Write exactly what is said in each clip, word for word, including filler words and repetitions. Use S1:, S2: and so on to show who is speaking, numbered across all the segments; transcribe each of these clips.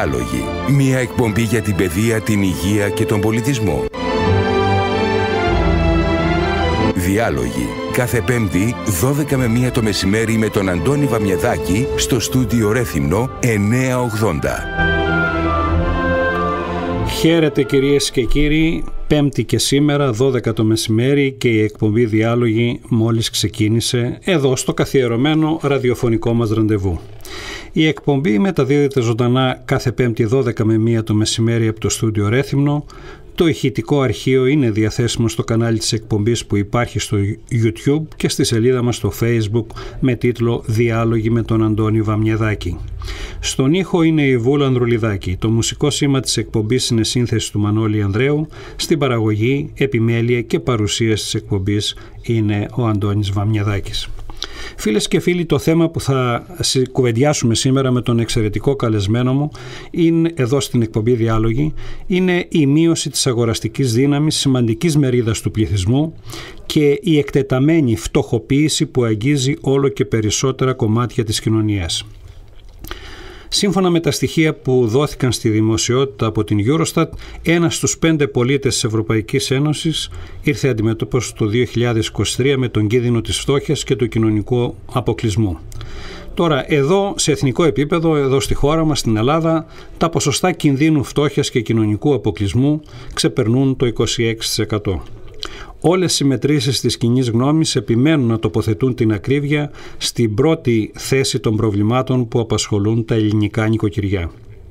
S1: Διάλογοι. Μια εκπομπή για την παιδεία, την υγεία και τον πολιτισμό. Διάλογοι. Κάθε Πέμπτη, δώδεκα με μία το μεσημέρι με τον Αντώνη Βαμιεδάκη στο στούντιο Ρέθυμνο εννιακόσια ογδόντα.
S2: Χαίρετε κυρίες και κύριοι, Πέμπτη και σήμερα δώδεκα το μεσημέρι και η εκπομπή Διάλογοι μόλις ξεκίνησε εδώ στο καθιερωμένο ραδιοφωνικό μας ραντεβού. Η εκπομπή μεταδίδεται ζωντανά κάθε Πέμπτη δώδεκα με μία το μεσημέρι από το στούντιο Ρέθυμνο. Το ηχητικό αρχείο είναι διαθέσιμο στο κανάλι της εκπομπής που υπάρχει στο YouTube και στη σελίδα μας στο Facebook με τίτλο «Διάλογοι με τον Αντώνη Βαμιεδάκη». Στον ήχο είναι η Βούλα Ανδρουλιδάκη. Το μουσικό σήμα της εκπομπής είναι σύνθεση του Μανώλη Ανδρέου. Στην παραγωγή, επιμέλεια και παρουσίαση της εκπομπής είναι ο Αντώνης Βαμιεδάκης. Φίλες και φίλοι, το θέμα που θα κουβεντιάσουμε σήμερα με τον εξαιρετικό καλεσμένο μου είναι, εδώ στην εκπομπή Διάλογοι, είναι η μείωση της αγοραστικής δύναμης σημαντικής μερίδας του πληθυσμού και η εκτεταμένη φτωχοποίηση που αγγίζει όλο και περισσότερα κομμάτια της κοινωνίας. Σύμφωνα με τα στοιχεία που δόθηκαν στη δημοσιότητα από την Eurostat, ένας στους πέντε πολίτες της Ευρωπαϊκής Ένωσης ήρθε αντιμέτωπος το δύο χιλιάδες είκοσι τρία με τον κίνδυνο της φτώχειας και του κοινωνικού αποκλεισμού. Τώρα, εδώ σε εθνικό επίπεδο, εδώ στη χώρα μας, στην Ελλάδα, τα ποσοστά κινδύνου φτώχειας και κοινωνικού αποκλεισμού ξεπερνούν το είκοσι έξι τοις εκατό. Όλες οι μετρήσεις της κοινής γνώμης επιμένουν να τοποθετούν την ακρίβεια στην πρώτη θέση των προβλημάτων που απασχολούν τα ελληνικά νοικοκυριά.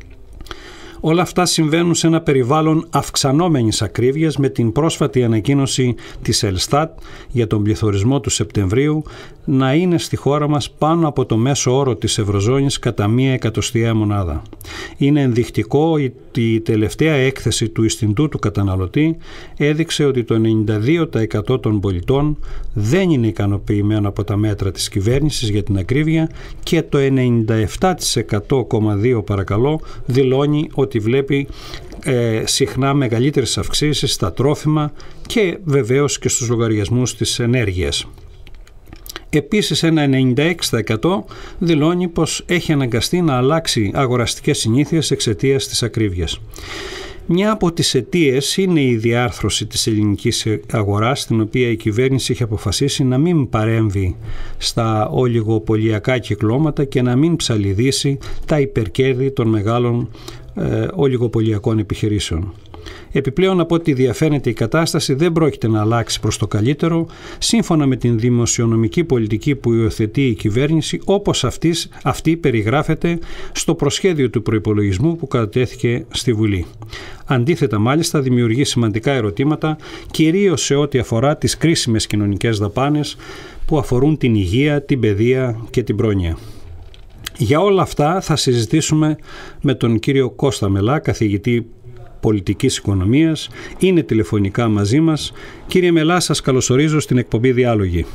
S2: Όλα αυτά συμβαίνουν σε ένα περιβάλλον αυξανόμενης ακρίβειας, με την πρόσφατη ανακοίνωση της Ελστάτ για τον πληθωρισμό του Σεπτεμβρίου να είναι στη χώρα μας πάνω από το μέσο όρο της Ευρωζώνης κατά μία εκατοστιαία μονάδα. Είναι ενδεικτικό ότι η τελευταία έκθεση του Ινστιτούτου Καταναλωτή έδειξε ότι το ενενήντα δύο τοις εκατό των πολιτών δεν είναι ικανοποιημένο από τα μέτρα της κυβέρνησης για την ακρίβεια και το ενενήντα επτά τοις εκατό κόμμα δύο παρακαλώ δηλώνει ότι βλέπει ε, συχνά μεγαλύτερες αυξήσεις στα τρόφιμα και βεβαίως και στους λογαριασμούς της ενέργειας. Επίσης, ένα ενενήντα έξι τοις εκατό δηλώνει πως έχει αναγκαστεί να αλλάξει αγοραστικές συνήθειες εξαιτίας της ακρίβειας. Μια από τις αιτίες είναι η διάρθρωση της ελληνικής αγοράς, στην οποία η κυβέρνηση έχει αποφασίσει να μην παρέμβει στα ολιγοπωλιακά κυκλώματα και να μην ψαλιδίσει τα υπερκέρδη των μεγάλων ε, ολιγοπωλιακών επιχειρήσεων. Επιπλέον, από ό,τι διαφαίνεται, η κατάσταση δεν πρόκειται να αλλάξει προς το καλύτερο, σύμφωνα με την δημοσιονομική πολιτική που υιοθετεί η κυβέρνηση, όπως αυτής, αυτή περιγράφεται στο προσχέδιο του προϋπολογισμού που κατατέθηκε στη Βουλή. Αντίθετα, μάλιστα, δημιουργεί σημαντικά ερωτήματα, κυρίως σε ό,τι αφορά τις κρίσιμες κοινωνικές δαπάνες που αφορούν την υγεία, την παιδεία και την πρόνοια. Για όλα αυτά θα συζητήσουμε με τον κύριο Κώστα Μελά, καθηγητή πολιτικής οικονομίας. Είναι τηλεφωνικά μαζί μας. Κύριε Μελά, σας καλωσορίζω στην εκπομπή Διάλογοι.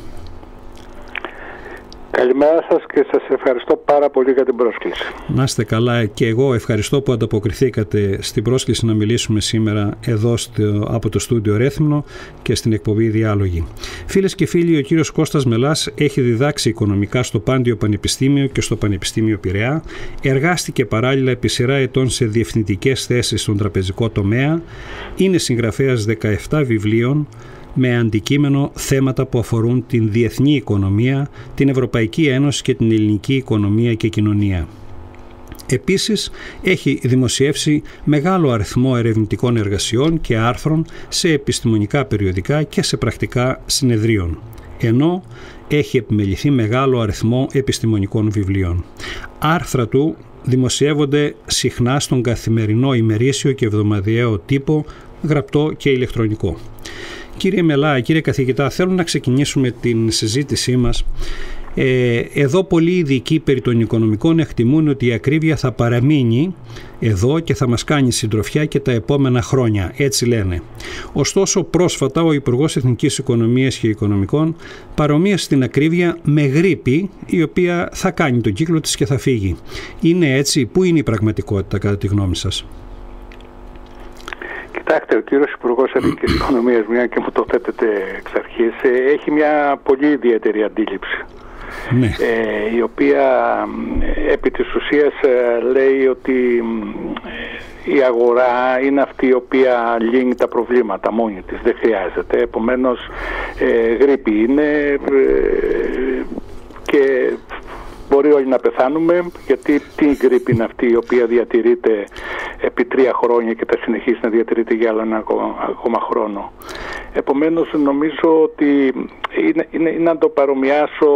S3: Καλημέρα σας και σας ευχαριστώ πάρα πολύ για την πρόσκληση.
S2: Να είστε καλά, και εγώ ευχαριστώ που ανταποκριθήκατε στην πρόσκληση να μιλήσουμε σήμερα εδώ στο, από το στούντιο Ρέθυμνο και στην εκπομπή Διάλογοι. Φίλες και φίλοι, ο κύριος Κώστας Μελάς έχει διδάξει οικονομικά στο Πάντιο Πανεπιστήμιο και στο Πανεπιστήμιο Πειραιά. Εργάστηκε παράλληλα επί σειρά ετών σε διευθυντικές θέσεις στον τραπεζικό τομέα. Είναι συγγραφέας δεκαεπτά βιβλίων με αντικείμενο θέματα που αφορούν την διεθνή οικονομία, την Ευρωπαϊκή Ένωση και την ελληνική οικονομία και κοινωνία. Επίσης, έχει δημοσιεύσει μεγάλο αριθμό ερευνητικών εργασιών και άρθρων σε επιστημονικά περιοδικά και σε πρακτικά συνεδρίων, ενώ έχει επιμεληθεί μεγάλο αριθμό επιστημονικών βιβλίων. Άρθρα του δημοσιεύονται συχνά στον καθημερινό ημερήσιο και εβδομαδιαίο τύπο, γραπτό και ηλεκτρονικό. Κύριε Μελά, κύριε καθηγητά, θέλω να ξεκινήσουμε την συζήτησή μας. Ε, εδώ πολλοί ειδικοί περί των οικονομικών εκτιμούν ότι η ακρίβεια θα παραμείνει εδώ και θα μας κάνει συντροφιά και τα επόμενα χρόνια, έτσι λένε. Ωστόσο, πρόσφατα ο Υπουργός Εθνικής Οικονομίας και Οικονομικών παρομοίασε την ακρίβεια με γρίπη, η οποία θα κάνει τον κύκλο της και θα φύγει. Είναι έτσι? Πού είναι η πραγματικότητα κατά τη γνώμη σας?
S3: Κοιτάξτε, ο κύριος Υπουργός Εθνικής Οικονομίας, μια και μου το θέτετε εξ αρχής, έχει μια πολύ ιδιαίτερη αντίληψη
S2: ναι.
S3: ε, η οποία επί της ουσίας ε, λέει ότι ε, η αγορά είναι αυτή η οποία λύνει τα προβλήματα μόνη της, δεν χρειάζεται. Επομένως ε, γρίπη είναι ε, και μπορεί όλοι να πεθάνουμε, γιατί τι γρίπη είναι αυτή η οποία διατηρείται επί τρία χρόνια και θα συνεχίσει να διατηρείται για άλλο ένα ακόμα χρόνο. Επομένως νομίζω ότι είναι, είναι, είναι να το παρομοιάσω,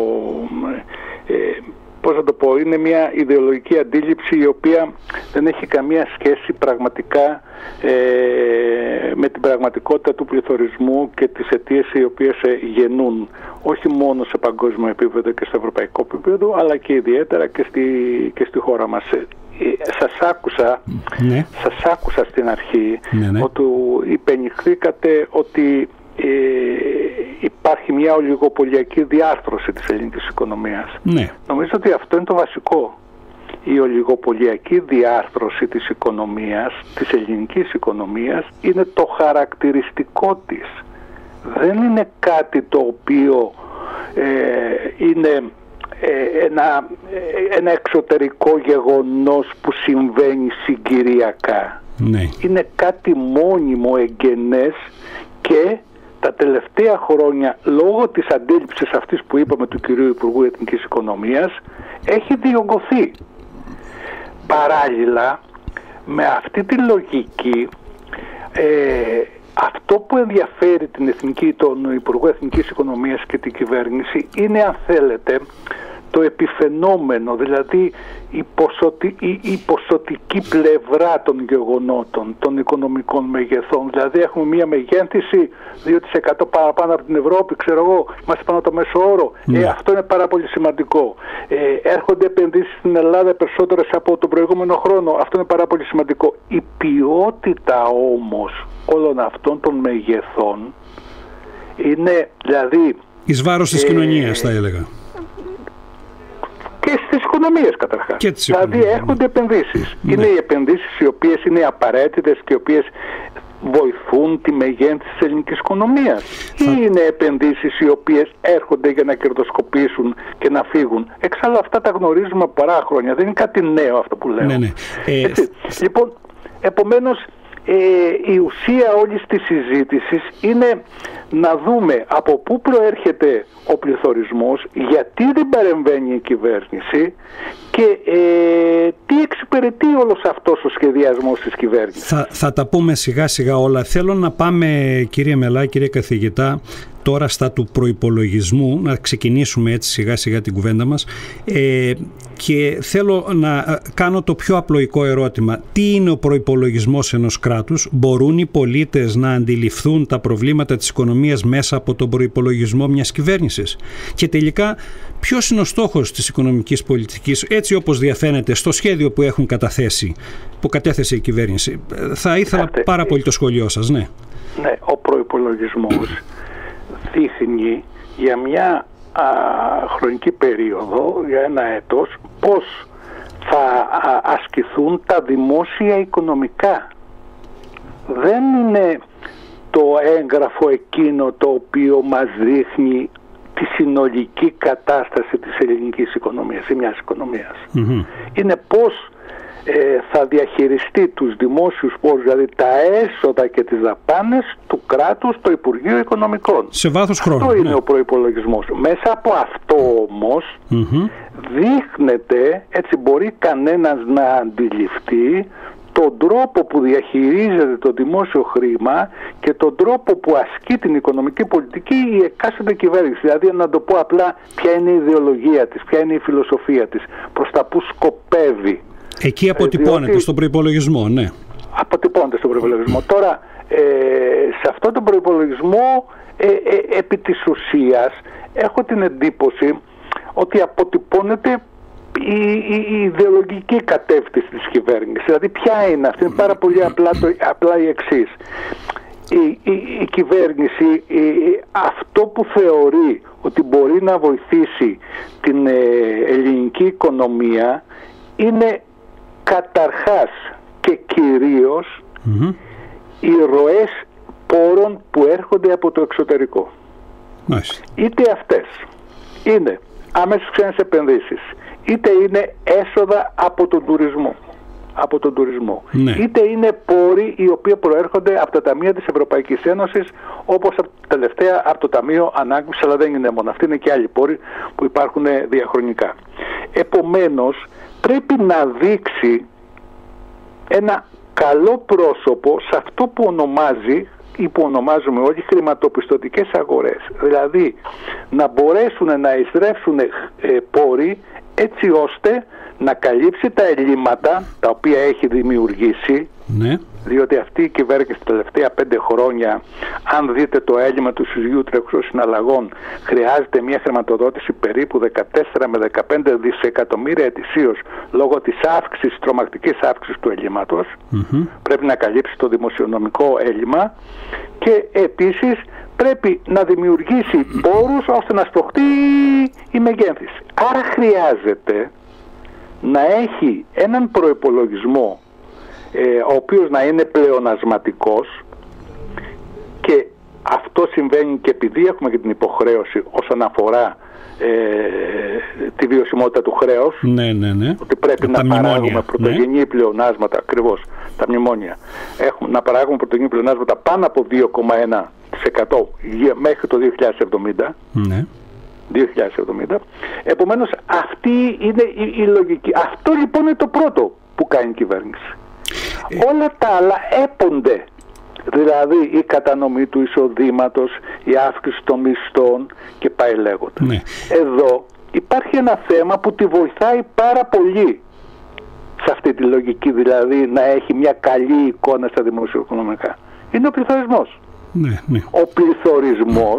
S3: ε, πώς να το πω, είναι μια ιδεολογική αντίληψη η οποία δεν έχει καμία σχέση πραγματικά ε, με την πραγματικότητα του πληθωρισμού και τις αιτίες οι οποίες γεννούν όχι μόνο σε παγκόσμιο επίπεδο και στο ευρωπαϊκό επίπεδο, αλλά και ιδιαίτερα και στη, και στη χώρα μας. Σας άκουσα, ναι. σας άκουσα στην αρχή, ναι, ναι. ότι υπενηχθήκατε ότι ε, υπάρχει μια ολιγοπολιακή διάρθρωση της ελληνικής οικονομίας. Ναι. Νομίζω ότι αυτό είναι το βασικό. Η ολιγοπολιακή διάρθρωση της οικονομίας, της ελληνικής οικονομίας, είναι το χαρακτηριστικό της. Δεν είναι κάτι το οποίο ε, είναι ε, ένα, ε, ένα εξωτερικό γεγονός που συμβαίνει συγκυριακά. Ναι. Είναι κάτι μόνιμο, εγγενές, και τα τελευταία χρόνια, λόγω της αντίληψης αυτής που είπαμε του κυρίου Υπουργού Εθνικής Οικονομίας, έχει διωγγωθεί. Παράλληλα με αυτή τη λογική, ε, αυτό που ενδιαφέρει την Εθνική, τον Υπουργό Εθνικής Οικονομίας και την κυβέρνηση είναι, αν θέλετε, το επιφαινόμενο, δηλαδή η, ποσοτι, η, η ποσοτική πλευρά των γεγονότων, των οικονομικών μεγεθών. Δηλαδή έχουμε μια μεγέθυνση δύο τοις εκατό παραπάνω από την Ευρώπη, ξέρω εγώ, είμαστε πάνω από το μέσο όρο. Ναι. Ε, αυτό είναι πάρα πολύ σημαντικό. Ε, έρχονται επενδύσεις στην Ελλάδα περισσότερες από τον προηγούμενο χρόνο. Αυτό είναι πάρα πολύ σημαντικό. Η ποιότητα όμως όλων αυτών των μεγεθών είναι, δηλαδή,
S2: εις βάρος της ε, κοινωνίας, θα έλεγα.
S3: Και στις οικονομίες καταρχάς. Δηλαδή έρχονται επενδύσεις. Ναι. Είναι οι επενδύσεις οι οποίες είναι απαραίτητες και οι οποίες βοηθούν τη μεγέθυνση της ελληνικής οικονομίας. Θα... Ή είναι επενδύσεις οι οποίες έρχονται για να κερδοσκοπήσουν και να φύγουν. Εξάλλου αυτά τα γνωρίζουμε από πολλά χρόνια. Δεν είναι κάτι νέο αυτό που λέω. Ναι, ναι. Ε... Λοιπόν, επομένως, Ε, η ουσία όλης της συζήτησης είναι να δούμε από πού προέρχεται ο πληθωρισμός, γιατί δεν παρεμβαίνει η κυβέρνηση και ε, τι εξυπηρετεί όλος αυτός ο σχεδιασμός της κυβέρνησης.
S2: Θα, θα τα πούμε σιγά σιγά όλα. Θέλω να πάμε, κύριε Μελά, κύριε καθηγητά, τώρα στα του προϋπολογισμού, να ξεκινήσουμε έτσι σιγά σιγά την κουβέντα μας, ε, και θέλω να κάνω το πιο απλοϊκό ερώτημα. Τι είναι ο προϋπολογισμός ενός κράτους? Μπορούν οι πολίτες να αντιληφθούν τα προβλήματα της οικονομίας μέσα από τον προϋπολογισμό μιας κυβέρνησης? Και τελικά, ποιος είναι ο στόχος της οικονομικής πολιτικής, έτσι όπως διαφαίνεται στο σχέδιο που έχουν καταθέσει, που κατέθεσε η κυβέρνηση? Θα ήθελα Άτε, πάρα πολύ το σχόλιο σας. Ναι,
S3: ναι, ο προϋπολογισμός δείχνει για μια α, χρονική περίοδο, για ένα έτος, πώς θα α, ασκηθούν τα δημόσια οικονομικά. Δεν είναι το έγγραφο εκείνο το οποίο μας δείχνει τη συνολική κατάσταση της ελληνικής οικονομίας ή μιας οικονομίας. Mm-hmm. Είναι πώς Ε, θα διαχειριστεί τους δημόσιους πόρους, δηλαδή τα έσοδα και τις δαπάνες του κράτους, το Υπουργείο Οικονομικών.
S2: Σε βάθος χρόνου.
S3: Αυτό είναι
S2: ναι.
S3: ο προϋπολογισμός. Μέσα από αυτό όμως mm-hmm. δείχνεται, έτσι μπορεί κανένας να αντιληφθεί τον τρόπο που διαχειρίζεται το δημόσιο χρήμα και τον τρόπο που ασκεί την οικονομική πολιτική η εκάστοτε κυβέρνηση. Δηλαδή, να το πω απλά, ποια είναι η ιδεολογία της, ποια είναι η φιλοσοφία της, προς τα που σκοπεύει.
S2: Εκεί αποτυπώνεται, διότι, στον προϋπολογισμό, ναι.
S3: Αποτυπώνεται στον προϋπολογισμό. Τώρα, ε, σε αυτόν τον προϋπολογισμό, ε, ε, επί της ουσίας, έχω την εντύπωση ότι αποτυπώνεται η, η, η ιδεολογική κατεύθυνση της κυβέρνησης. Δηλαδή, ποια είναι αυτή? Είναι πάρα πολύ απλά, το, απλά η εξής. Η, η, η κυβέρνηση, η, αυτό που θεωρεί ότι μπορεί να βοηθήσει την ε, ελληνική οικονομία είναι καταρχάς και κυρίως mm-hmm. οι ροές πόρων που έρχονται από το εξωτερικό. Nice. Είτε αυτές είναι άμεσες ξένες επενδύσεις, είτε είναι έσοδα από τον τουρισμό, από τον τουρισμό. Ναι. είτε είναι πόροι οι οποίοι προέρχονται από τα ταμεία της Ευρωπαϊκής Ένωσης, όπως τελευταία από το Ταμείο Ανάκαμψης, αλλά δεν είναι μόνο αυτή, είναι και άλλοι πόροι που υπάρχουν διαχρονικά. Επομένως, πρέπει να δείξει ένα καλό πρόσωπο σε αυτό που ονομάζει ή που ονομάζουμε όλοι χρηματοπιστωτικές αγορές. Δηλαδή να μπορέσουν να εισρεύσουν ε, πόροι έτσι ώστε να καλύψει τα ελλείμματα τα οποία έχει δημιουργήσει, ναι. διότι αυτή η κυβέρνηση τα τελευταία πέντε χρόνια, αν δείτε το έλλειμμα του συζυγίου τρέχουσων συναλλαγών, χρειάζεται μια χρηματοδότηση περίπου δεκατέσσερα με δεκαπέντε δισεκατομμύρια ετησίως λόγω της αύξησης, τρομακτικής αύξησης του ελλείμματος. Mm-hmm. Πρέπει να καλύψει το δημοσιονομικό έλλειμμα και επίσης πρέπει να δημιουργήσει πόρους ώστε να στοχτεί η μεγέθυνση. Άρα χρειάζεται να έχει έναν προϋπολογισμό ε, ο οποίος να είναι πλεονασματικός, και αυτό συμβαίνει και επειδή έχουμε και την υποχρέωση όσον αφορά ε, τη βιωσιμότητα του χρέους, ναι, ναι, ναι. ότι πρέπει τα να μνημόνια, παράγουμε πρωτογενή ναι. πλεονάσματα, ακριβώς τα μνημόνια, έχουμε να παράγουμε πρωτογενή πλεονάσματα πάνω από δύο κόμμα ένα τοις εκατό μέχρι το δύο χιλιάδες εβδομήντα. Ναι. δύο χιλιάδες εβδομήντα. Επομένως αυτή είναι η, η λογική. Αυτό λοιπόν είναι το πρώτο που κάνει η κυβέρνηση. Ε... Όλα τα άλλα έπονται. Δηλαδή η κατανομή του εισοδήματος, η αύξηση των μισθών και πάει λέγοντας. Ναι. Εδώ υπάρχει ένα θέμα που τη βοηθάει πάρα πολύ σε αυτή τη λογική, δηλαδή να έχει μια καλή εικόνα στα δημοσιοοικονομικά. Είναι ο πληθωρισμός. Ναι, ναι. Ο πληθωρισμός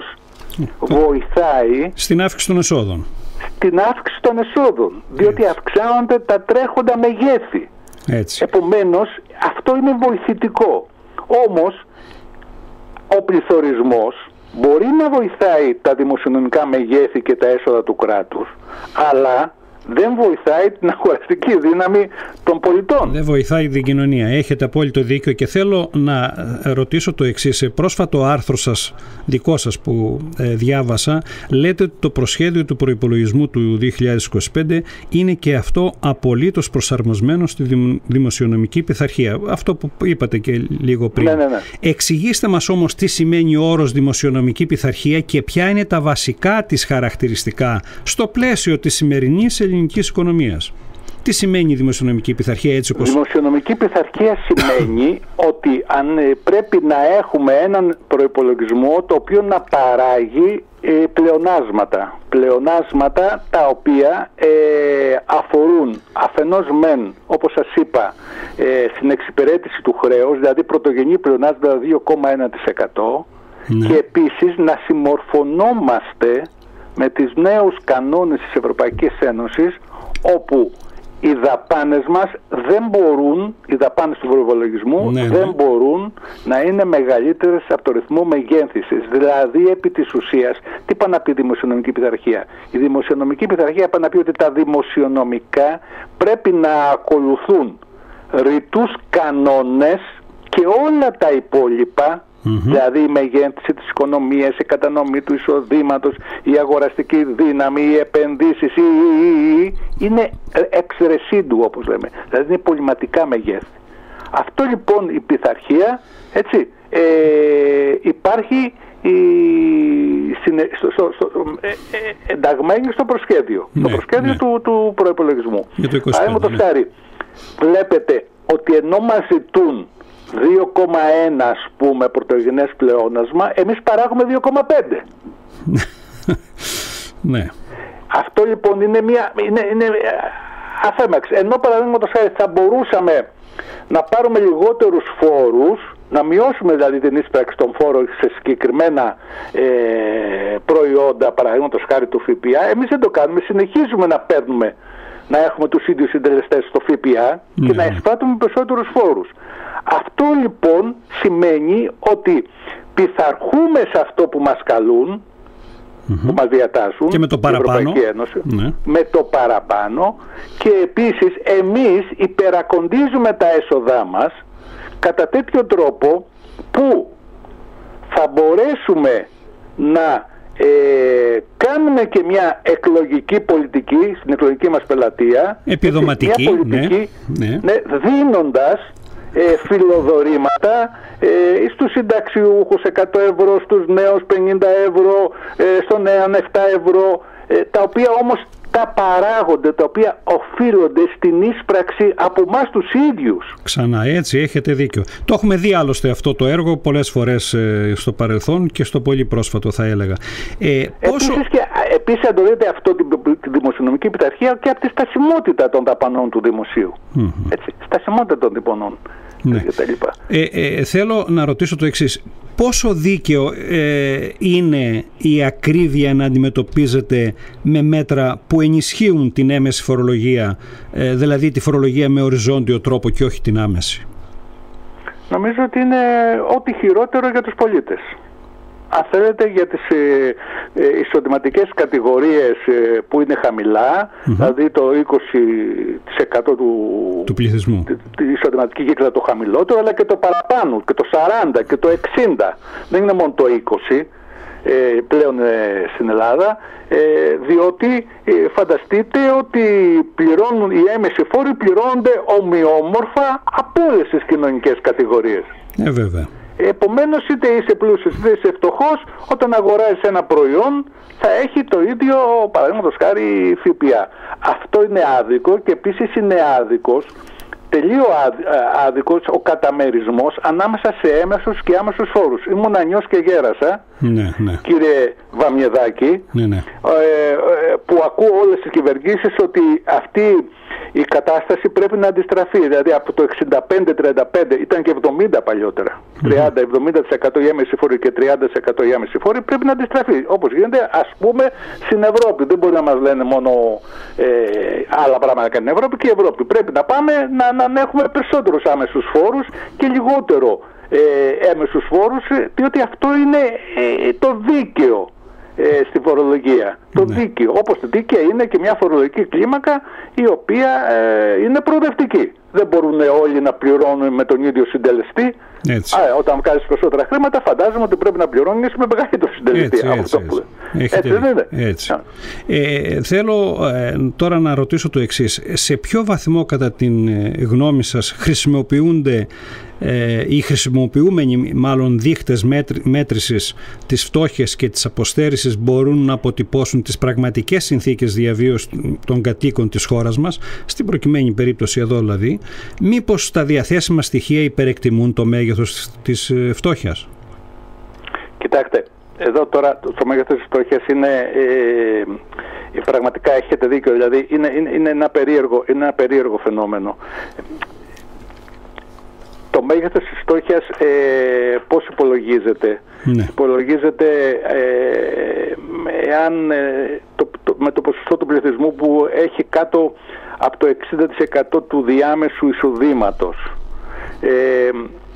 S3: βοηθάει
S2: στην αύξηση των εσόδων.
S3: Στην αύξηση των εσόδων, διότι έτσι. αυξάνονται τα τρέχοντα μεγέθη. Έτσι. Επομένως, αυτό είναι βοηθητικό. Όμως, ο πληθωρισμός μπορεί να βοηθάει τα δημοσιονομικά μεγέθη και τα έσοδα του κράτους, αλλά δεν βοηθάει την αγοραστική δύναμη των πολιτών. Δεν
S2: βοηθάει την κοινωνία. Έχετε απόλυτο δίκιο και θέλω να ρωτήσω το εξής. Σε πρόσφατο άρθρο σας, δικό σας που ε, διάβασα, λέτε ότι το προσχέδιο του προϋπολογισμού του δύο χιλιάδες είκοσι πέντε είναι και αυτό απολύτως προσαρμοσμένο στη δημοσιονομική πειθαρχία. Αυτό που είπατε και λίγο πριν.
S3: Ναι, ναι, ναι.
S2: Εξηγήστε μας όμως τι σημαίνει ο όρος δημοσιονομική πειθαρχία και ποια είναι τα βασικά της χαρακτηριστικά στο πλαίσιο της σημερινής ελληνικής οικονομίας. Τι σημαίνει η δημοσιονομική πειθαρχία έτσι όπως...
S3: Δημοσιονομική πειθαρχία σημαίνει ότι αν ε, πρέπει να έχουμε έναν προϋπολογισμό το οποίο να παράγει ε, πλεονάσματα. Πλεονάσματα τα οποία ε, αφορούν αφενός μεν, όπως σας είπα, ε, στην εξυπηρέτηση του χρέους, δηλαδή πρωτογενή πλεονάσματα δύο κόμμα ένα τοις εκατό, ναι. και επίσης να συμμορφωνόμαστε με τις νέους κανόνες της Ευρωπαϊκής Ένωσης, όπου οι δαπάνες μας δεν μπορούν, οι δαπάνες του προϋπολογισμού ναι, δεν ναι. μπορούν να είναι μεγαλύτερες από το ρυθμό μεγέθυνσης. Δηλαδή, επί της ουσίας, τι πάει να πει η δημοσιονομική πειθαρχία? Η δημοσιονομική πειθαρχία πάει να πει ότι τα δημοσιονομικά πρέπει να ακολουθούν ρητούς κανόνες και όλα τα υπόλοιπα, Mm-hmm. δηλαδή η μεγέθυνση της οικονομίας, η κατανομή του εισοδήματος, η αγοραστική δύναμη, οι επενδύσεις, η, η, η, είναι εξρεσίντου όπως λέμε, δηλαδή είναι πολυματικά μεγέθη. Αυτό λοιπόν η πειθαρχία, έτσι, ε, υπάρχει η, στο, στο, στο, ε, ε, ενταγμένη στο προσχέδιο, ναι, το προσχέδιο ναι. του, του προϋπολογισμού. Παραδείγματος χάρη, βλέπετε ότι ενώ μας ζητούν δύο κόμμα ένα ας πούμε πρωτογενές πλεόνασμα, εμείς παράγουμε δύο κόμμα πέντε.
S2: Ναι.
S3: Αυτό λοιπόν είναι μια είναι, είναι αφέμαξη. Ενώ παραδείγματος χάρη θα μπορούσαμε να πάρουμε λιγότερους φόρους, να μειώσουμε δηλαδή την εισπράξη των φόρων σε συγκεκριμένα ε, προϊόντα, παραδείγματος χάρη του ΦΠΑ, εμείς δεν το κάνουμε, συνεχίζουμε να παίρνουμε, να έχουμε τους ίδιους συντελεστές στο ΦΠΑ και ναι. να εισπράττουμε περισσότερους φόρους. Αυτό λοιπόν σημαίνει ότι πειθαρχούμε σε αυτό που μας καλούν, mm-hmm. που μας διατάσσουν
S2: και με το παραπάνω.
S3: η Ευρωπαϊκή Ένωση,
S2: ναι.
S3: με το παραπάνω, και επίσης εμείς υπερακοντίζουμε τα έσοδά μας κατά τέτοιο τρόπο που θα μπορέσουμε να ε, κάνουμε και μια εκλογική πολιτική στην εκλογική μας πελατεία,
S2: επιδοματική,
S3: μια πολιτική,
S2: ναι, ναι.
S3: Ναι, δίνοντας ε, φιλοδορήματα ε, στους συνταξιούχους εκατό ευρώ, στους νέους πενήντα ευρώ, ε, στον ΕΑΝ επτά ευρώ, ε, τα οποία όμως τα παράγονται, τα οποία οφείλονται στην ίσπραξη από εμάς τους ίδιους.
S2: Ξανά έτσι, έχετε δίκιο. Το έχουμε δει άλλωστε αυτό το έργο πολλές φορές ε, στο παρελθόν και στο πολύ πρόσφατο, θα έλεγα. Ε, πόσο... Επίσης, και,
S3: επίσης αν το δείτε αυτό την, την δημοσιονομική πειθαρχία και από τη στασιμότητα των δαπανών του δημοσίου. Mm-hmm. Έτσι, στασιμότητα των δαπανών.
S2: Ναι. Ε, ε, θέλω να ρωτήσω το εξής. Πόσο δίκαιο ε, είναι η ακρίβεια να αντιμετωπίζεται με μέτρα που ενισχύουν την έμεση φορολογία, ε, δηλαδή τη φορολογία με οριζόντιο τρόπο και όχι την άμεση?
S3: Νομίζω ότι είναι ό,τι χειρότερο για τους πολίτες. Αν θέλετε, για τις ε, ε, εισοδηματικές κατηγορίες ε, που είναι χαμηλά, mm-hmm. δηλαδή το είκοσι τοις εκατό του,
S2: του πληθυσμού,
S3: τη εισοδηματική κύκλα το χαμηλότερο, αλλά και το παραπάνω, και το σαράντα και το εξήντα. Δεν είναι μόνο το είκοσι ε, πλέον ε, στην Ελλάδα, ε, διότι ε, φανταστείτε ότι πληρώνουν, οι έμεσοι φόροι πληρώνονται ομοιόμορφα από όλες τις κοινωνικές κατηγορίες.
S2: Ε, βέβαια.
S3: Επομένως, είτε είσαι πλούσιος είτε είσαι φτωχός, όταν αγοράζεις ένα προϊόν θα έχει το ίδιο, παραδείγματος χάρη, ΦΠΑ. Αυτό είναι άδικο και επίσης είναι άδικος, τελείω άδικος ο καταμερισμός ανάμεσα σε έμεσους και άμεσους φόρους. Ήμουν ανιός και γέρασα, ναι, ναι. κύριε Βαμιεδάκη, ναι, ναι. Ε, που ακούω όλες τις κυβερνήσεις ότι αυτή η κατάσταση πρέπει να αντιστραφεί. Δηλαδή από το εξήντα πέντε τριάντα πέντε ήταν και εβδομήντα παλιότερα. τριάντα με εβδομήντα τοις εκατό η έμεση φόρη και τριάντα τοις εκατό η έμεση φόρη πρέπει να αντιστραφεί. Όπως γίνεται, ας πούμε, στην Ευρώπη. Δεν μπορεί να μας λένε μόνο ε, άλλα πράγματα κάνει η Ευρώπη, και η Ευρώπη. Πρέπει να πάμε να, να, να έχουμε περισσότερους άμεσους φόρους και λιγότερο ε, έμεσους φόρους, διότι αυτό είναι ε, το δίκαιο. Ε, στη φορολογία. Ναι. Το δίκαιο. Όπως το δίκαιο είναι και μια φορολογική κλίμακα η οποία ε, είναι προοδευτική. Δεν μπορούν όλοι να πληρώνουν με τον ίδιο συντελεστή. Α, όταν βγάζεις περισσότερα χρήματα, φαντάζομαι ότι πρέπει να πληρώνεις με μεγαλύτερο συντελεστή.
S2: Έτσι, έτσι,
S3: αυτό
S2: έτσι.
S3: Που... έτσι δεν είναι.
S2: Έτσι. Ε, θέλω ε, τώρα να ρωτήσω το εξής. Σε ποιο βαθμό, κατά την γνώμη σας, χρησιμοποιούνται ε, οι χρησιμοποιούμενοι μάλλον δείχτες μέτρ, μέτρησης της φτώχειας και της αποστέρησης μπορούν να αποτυπώσουν τις πραγματικές συνθήκες διαβίωσης των κατοίκων της χώρας μας, στην προκειμένη περίπτωση εδώ δηλαδή, μήπως τα διαθέσιμα στοιχεία υπερεκτιμούν το μέγεθος της φτώχειας?
S3: Κοιτάξτε, εδώ τώρα το, το μέγεθος της φτώχειας είναι ε, ε, πραγματικά έχετε δίκιο, δηλαδή είναι, είναι, είναι, ένα, περίεργο, είναι ένα περίεργο φαινόμενο. Το μέγεθος της φτώχειας ε, πώς υπολογίζεται? Ναι. Υπολογίζεται ε, εάν, ε, το, το, με το ποσοστό του πληθυσμού που έχει κάτω από το εξήντα τοις εκατό του διάμεσου εισοδήματος. Ε,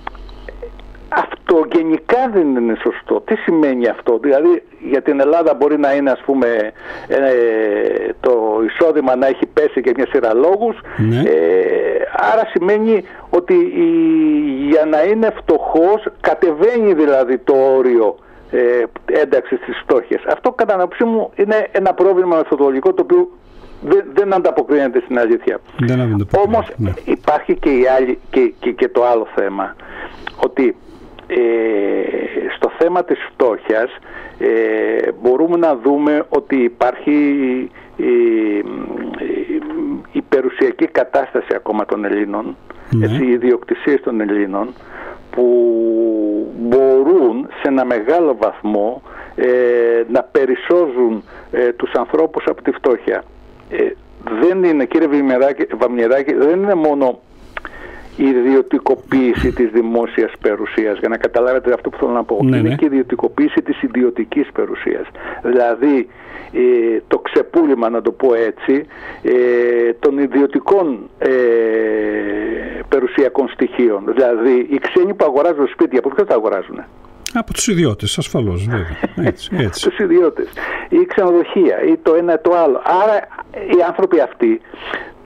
S3: αυτό γενικά δεν είναι σωστό. Τι σημαίνει αυτό? Δηλαδή για την Ελλάδα μπορεί να είναι, ας πούμε, ε, το εισόδημα να έχει πέσει και μια σειρά λόγους. Ναι. Ε, άρα σημαίνει ότι η, για να είναι φτωχός κατεβαίνει δηλαδή το όριο ε, ένταξης της φτώχειας. Αυτό κατά την άποψή μου είναι ένα πρόβλημα μεθοδολογικό το οποίο δεν, δεν ανταποκρίνεται στην αλήθεια. Όμως ναι. υπάρχει και, η άλλη, και, και, και το άλλο θέμα, ότι Ε, στο θέμα της φτώχειας ε, μπορούμε να δούμε ότι υπάρχει η, η, η περιουσιακή κατάσταση ακόμα των Ελλήνων, ναι. έτσι, οι ιδιοκτησίες των Ελλήνων που μπορούν σε ένα μεγάλο βαθμό ε, να περισσώζουν ε, τους ανθρώπους από τη φτώχεια. Ε, δεν είναι, κύριε Βαμιεδάκη, δεν είναι μόνο η ιδιωτικοποίηση της δημόσιας περιουσίας, για να καταλάβετε αυτό που θέλω να πω. Ναι, είναι ναι. και η ιδιωτικοποίηση της ιδιωτικής περιουσίας. Δηλαδή ε, το ξεπούλημα, να το πω έτσι, ε, των ιδιωτικών ε, περιουσιακών στοιχείων. Δηλαδή οι ξένοι που αγοράζουν σπίτια, από ποιον τα αγοράζουν?
S2: Από τους ιδιώτες, ασφαλώς, βέβαια. Έτσι, έτσι.
S3: Τους ιδιώτες. Ή ξενοδοχεία, ή το ένα το άλλο. Άρα οι άνθρωποι αυτοί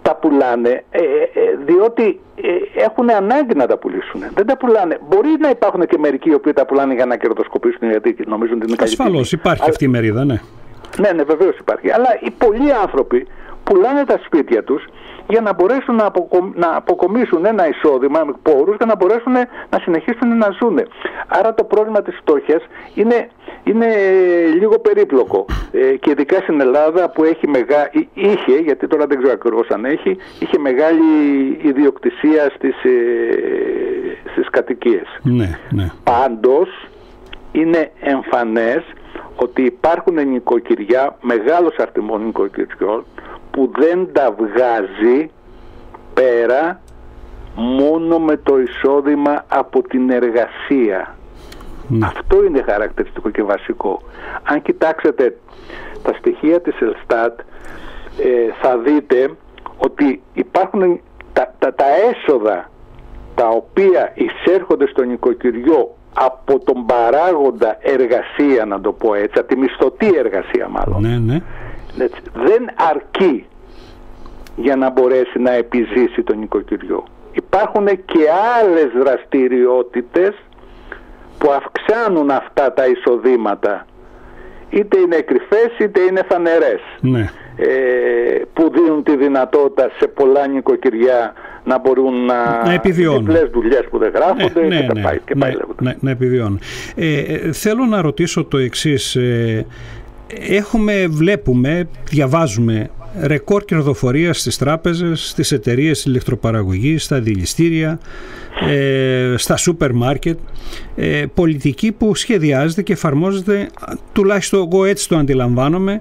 S3: τα πουλάνε ε, ε, διότι ε, έχουν ανάγκη να τα πουλήσουν. Δεν τα πουλάνε. Μπορεί να υπάρχουν και μερικοί οι οποίοι τα πουλάνε για να κερδοσκοπήσουν, γιατί νομίζουν ότι είναι καλή.
S2: Ασφαλώς υπάρχει αλλά... αυτή η μερίδα, ναι.
S3: Ναι, ναι, βεβαίως υπάρχει. Αλλά οι πολλοί άνθρωποι πουλάνε τα σπίτια τους για να μπορέσουν να, αποκομ... να αποκομίσουν ένα εισόδημα, πόρους, για να μπορέσουν να συνεχίσουν να ζουν. Άρα το πρόβλημα της φτώχειας είναι, είναι λίγο περίπλοκο. Ε, και ειδικά στην Ελλάδα που έχει μεγά... είχε, γιατί τώρα δεν ξέρω ακριβώς αν έχει, είχε μεγάλη ιδιοκτησία στις, ε... στις κατοικίες.
S2: Ναι, ναι.
S3: Πάντως είναι εμφανές ότι υπάρχουν νοικοκυριά, μεγάλος αριθμός νοικοκυριών, που δεν τα βγάζει πέρα μόνο με το εισόδημα από την εργασία. Ναι. Αυτό είναι χαρακτηριστικό και βασικό. Αν κοιτάξετε τα στοιχεία της Ελστάτ, ε, θα δείτε ότι υπάρχουν τα, τα, τα έσοδα τα οποία εισέρχονται στο νοικοκυριό από τον παράγοντα εργασία, να το πω έτσι, από τη μισθωτή εργασία μάλλον,
S2: ναι, ναι.
S3: Έτσι, δεν αρκεί για να μπορέσει να επιζήσει το νοικοκυριό. Υπάρχουν και άλλες δραστηριότητες που αυξάνουν αυτά τα εισοδήματα, είτε είναι κρυφές είτε είναι φανερές, ναι. ε, που δίνουν τη δυνατότητα σε πολλά νοικοκυριά να μπορούν να,
S2: να επιβιώνουν.
S3: Διπλές δουλειές που δεν γράφονται,
S2: ε, ναι,
S3: και,
S2: ναι,
S3: πάει, και
S2: ναι,
S3: πάει
S2: ναι,
S3: λέγοντας.
S2: ναι, να επιβιώνουν. Ε, ε, θέλω να ρωτήσω το εξής. Ε, έχουμε, βλέπουμε, διαβάζουμε ρεκόρ κερδοφορίας στις τράπεζες, στις εταιρείες ηλεκτροπαραγωγής, στα δηληστήρια, ε, στα σούπερ μάρκετ, ε, πολιτική που σχεδιάζεται και εφαρμόζεται, τουλάχιστον εγώ έτσι το αντιλαμβάνομαι,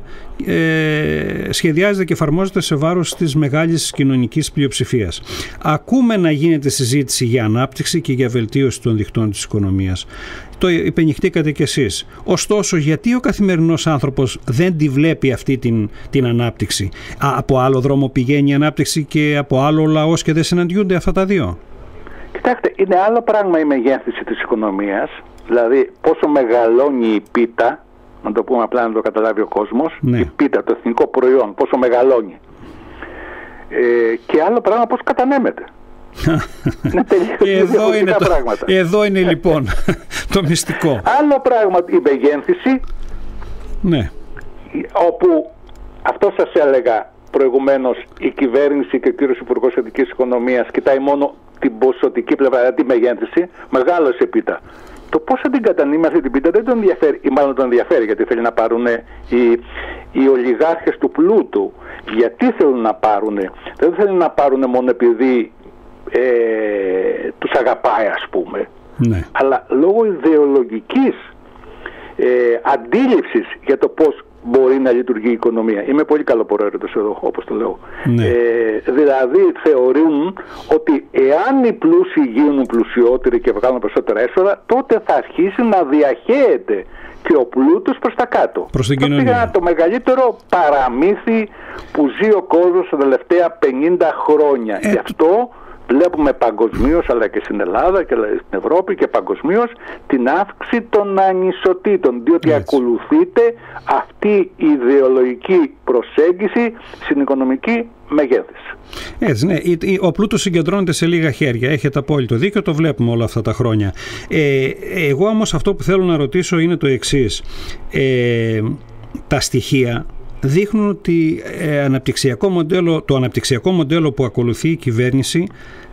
S2: ε, σχεδιάζεται και εφαρμόζεται σε βάρος της μεγάλης κοινωνικής πλειοψηφίας. Ακούμε να γίνεται συζήτηση για ανάπτυξη και για βελτίωση των δικτών της οικονομίας. Το υπενηχτήκατε κι εσείς. Ωστόσο, γιατί ο καθημερινός άνθρωπος δεν τη βλέπει αυτή την, την ανάπτυξη? Α, από άλλο δρόμο πηγαίνει η ανάπτυξη και από άλλο λαός και δεν συναντιούνται αυτά τα δύο?
S3: Κοιτάξτε, είναι άλλο πράγμα η μεγέθυνση της οικονομίας, δηλαδή πόσο μεγαλώνει η πίτα, να το πούμε απλά να το καταλάβει ο κόσμος, ναι. Η πίτα, το εθνικό προϊόν, πόσο μεγαλώνει. Ε, και άλλο πράγμα πώς κατανέμεται.
S2: εδώ, είναι το, εδώ είναι λοιπόν το μυστικό.
S3: Άλλο πράγμα η μεγέθυνση,
S2: ναι.
S3: όπου αυτό σας έλεγα προηγουμένως, η κυβέρνηση και ο κύριος Υπουργός Εθνικής Οικονομίας κοιτάει μόνο την ποσοτική πλευρά, δηλαδή τη μεγέθυνση, μεγάλωσε η πίτα. Το πώς θα την κατανείμει αυτή την πίτα δεν τον ενδιαφέρει, ή μάλλον τον ενδιαφέρει, γιατί θέλει να πάρουν οι, οι ολιγάρχες του πλούτου. Γιατί θέλουν να πάρουν? Δεν θέλουν να πάρουν μόνο επειδή ε, τους αγαπάει, ας πούμε,
S2: ναι.
S3: αλλά λόγω ιδεολογικής ε, αντίληψης για το πώς μπορεί να λειτουργεί η οικονομία. Είμαι πολύ καλοπροαίρετος εδώ, όπως το λέω.
S2: Ναι.
S3: Ε, δηλαδή θεωρούν ότι εάν οι πλούσιοι γίνουν πλουσιότεροι και βγάλουν περισσότερα έσοδα, τότε θα αρχίσει να διαχέεται και ο πλούτος προς τα κάτω.
S2: Προς την κοινωνία.
S3: Αυτό είναι το μεγαλύτερο παραμύθι που ζει ο κόσμος τα τελευταία πενήντα χρόνια.
S2: Ε,
S3: Γι' αυτό βλέπουμε παγκοσμίως, αλλά και στην Ελλάδα και στην Ευρώπη και παγκοσμίως, την αύξηση των ανισοτήτων, διότι έτσι ακολουθείται αυτή η ιδεολογική προσέγγιση στην οικονομική μεγέθυνση.
S2: Έτσι, ναι. Ο πλούτος συγκεντρώνεται σε λίγα χέρια. Έχετε απόλυτο δίκιο, το βλέπουμε όλα αυτά τα χρόνια. Ε, εγώ όμως αυτό που θέλω να ρωτήσω είναι το εξής. Ε, τα στοιχεία δείχνουν ότι ε, αναπτυξιακό μοντέλο, το αναπτυξιακό μοντέλο που ακολουθεί η κυβέρνηση,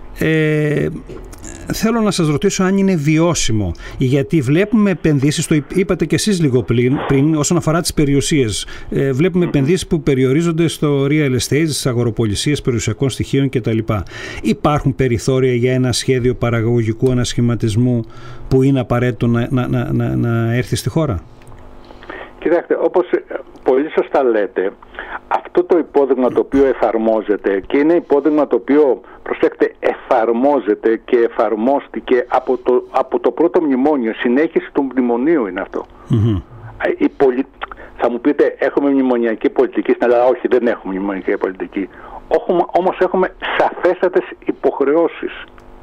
S2: ε, θέλω να σας ρωτήσω αν είναι βιώσιμο, γιατί βλέπουμε επενδύσεις, το είπατε και εσείς λίγο πριν, πριν όσον αφορά τις περιουσίες, ε, βλέπουμε επενδύσεις που περιορίζονται στο real estate, στις αγοροπολισίες περιουσιακών στοιχείων κτλ. Υπάρχουν περιθώρια για ένα σχέδιο παραγωγικού ανασχηματισμού που είναι απαραίτητο να, να, να, να, να έρθει στη χώρα?
S3: Κοιτάξτε, όπως πολύ σωστά λέτε, αυτό το υπόδειγμα το οποίο εφαρμόζεται, και είναι υπόδειγμα το οποίο, προσέξτε, εφαρμόζεται και εφαρμόστηκε από το, από το πρώτο μνημόνιο, συνέχιση του μνημονίου είναι αυτό.
S2: Mm-hmm.
S3: Η πολι... Θα μου πείτε, έχουμε μνημονιακή πολιτική στην Ελλάδα? Όχι, δεν έχουμε μνημονιακή πολιτική. Όμως έχουμε σαφέστατες υποχρεώσεις.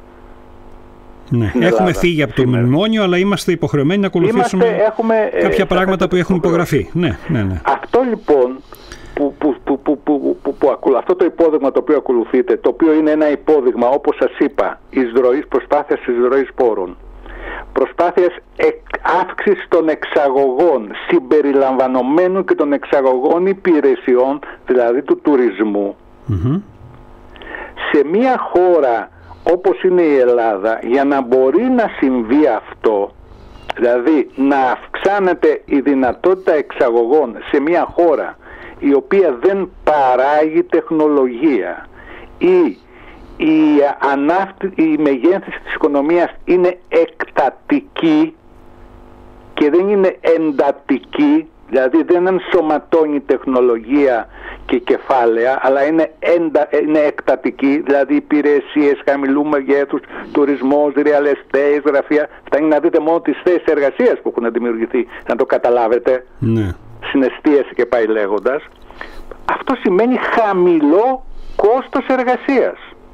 S2: Ναι. Έχουμε φύγει από το μνημόνιο, αλλά είμαστε υποχρεωμένοι να ακολουθήσουμε
S3: είμαστε, έχουμε,
S2: κάποια
S3: ε,
S2: πράγματα που έχουν υπογραφεί. Ναι, ναι, ναι.
S3: Αυτό λοιπόν που, που, που, που, που, που που, αυτό το υπόδειγμα το οποίο ακολουθείτε, το οποίο είναι ένα υπόδειγμα, όπως σας είπα, εισρωής, προσπάθειας εισρωής πόρων, προσπάθειας αύξησης των εξαγωγών συμπεριλαμβανομένου και των εξαγωγών υπηρεσιών, δηλαδή του τουρισμού, mm-hmm. σε μια χώρα όπως είναι η Ελλάδα, για να μπορεί να συμβεί αυτό, δηλαδή να αυξάνεται η δυνατότητα εξαγωγών σε μια χώρα η οποία δεν παράγει τεχνολογία ή η, ανάφτη, η μεγέθυνση της οικονομίας είναι εκτατική και δεν είναι εντατική, δηλαδή δεν ενσωματώνει τεχνολογία και κεφάλαια, αλλά είναι, εντα, είναι εκτατική, δηλαδή υπηρεσίες χαμηλού μεγέθους, τουρισμός, real estate, γραφεία. Φτάνει να δείτε μόνο τις θέσεις εργασίας που έχουν δημιουργηθεί, να το καταλάβετε, ναι. Συναισθίαση και πάει λέγοντας. Αυτό σημαίνει χαμηλό κόστος εργασίας,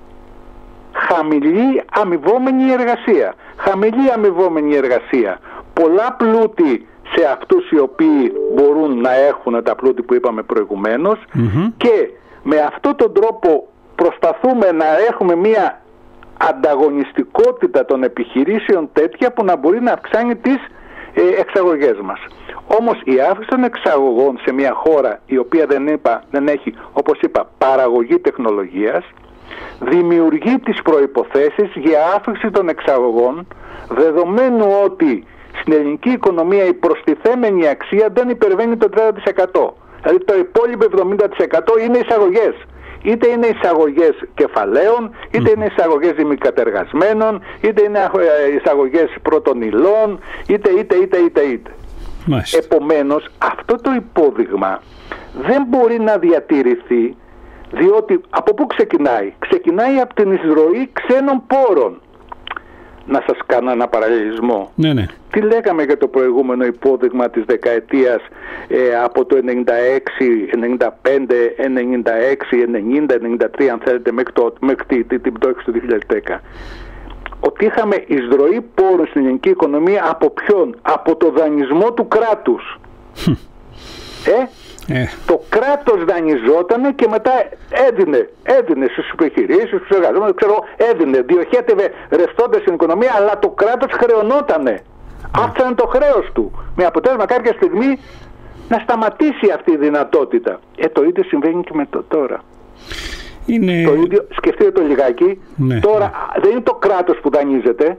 S3: χαμηλή αμοιβόμενη εργασία, χαμηλή αμοιβόμενη εργασία, πολλά πλούτη σε αυτούς οι οποίοι μπορούν να έχουν τα πλούτη που είπαμε προηγουμένως, mm-hmm. και με αυτόν τον τρόπο προσπαθούμε να έχουμε μια ανταγωνιστικότητα των επιχειρήσεων τέτοια που να μπορεί να αυξάνει τις ε, εξαγωγές μας. Όμως η αύξηση των εξαγωγών σε μια χώρα η οποία δεν, είπα, δεν έχει, όπως είπα, παραγωγή τεχνολογίας, δημιουργεί τις προϋποθέσεις για αύξηση των εξαγωγών, δεδομένου ότι στην ελληνική οικονομία η προστιθέμενη αξία δεν υπερβαίνει το τριάντα τοις εκατό. Δηλαδή το υπόλοιπο εβδομήντα τοις εκατό είναι εισαγωγές. Είτε είναι εισαγωγές κεφαλαίων, είτε είναι εισαγωγές ημικατεργασμένων, είτε είναι εισαγωγές πρώτων υλών, είτε είτε είτε είτε είτε. Μάλιστα. Επομένως αυτό το υπόδειγμα δεν μπορεί να διατηρηθεί, διότι από πού ξεκινάει? Ξεκινάει από την εισρωή ξένων πόρων. Να σας κάνω ένα παραλληλισμό. Ναι, ναι. Τι λέγαμε για το προηγούμενο υπόδειγμα της δεκαετίας ε, από το ενενήντα έξι, ενενήντα πέντε, ενενήντα έξι, ενενήντα, ενενήντα τρία αν θέλετε μέχρι, το, μέχρι την, την πτώχευση του δύο χιλιάδες δέκα. Ότι είχαμε εισρωή πόρων στην ελληνική οικονομία από ποιον? Από το δανεισμό του κράτους. ε? Ε. Το κράτος δανειζότανε και μετά έδινε, έδινε στις επιχειρήσεις, στους εργαζόμενους, ξέρω, έδινε, διοχέτευε ρευστότητες στην οικονομία, αλλά το κράτος χρεωνότανε. Ε. Αύξανε το χρέος του. Με αποτέλεσμα κάποια στιγμή να σταματήσει αυτή η δυνατότητα. Ε, το ίδιο συμβαίνει και με το τώρα. Είναι... Το ίδιο, σκεφτείτε το λιγάκι, ναι. Τώρα δεν είναι το κράτος που δανείζεται,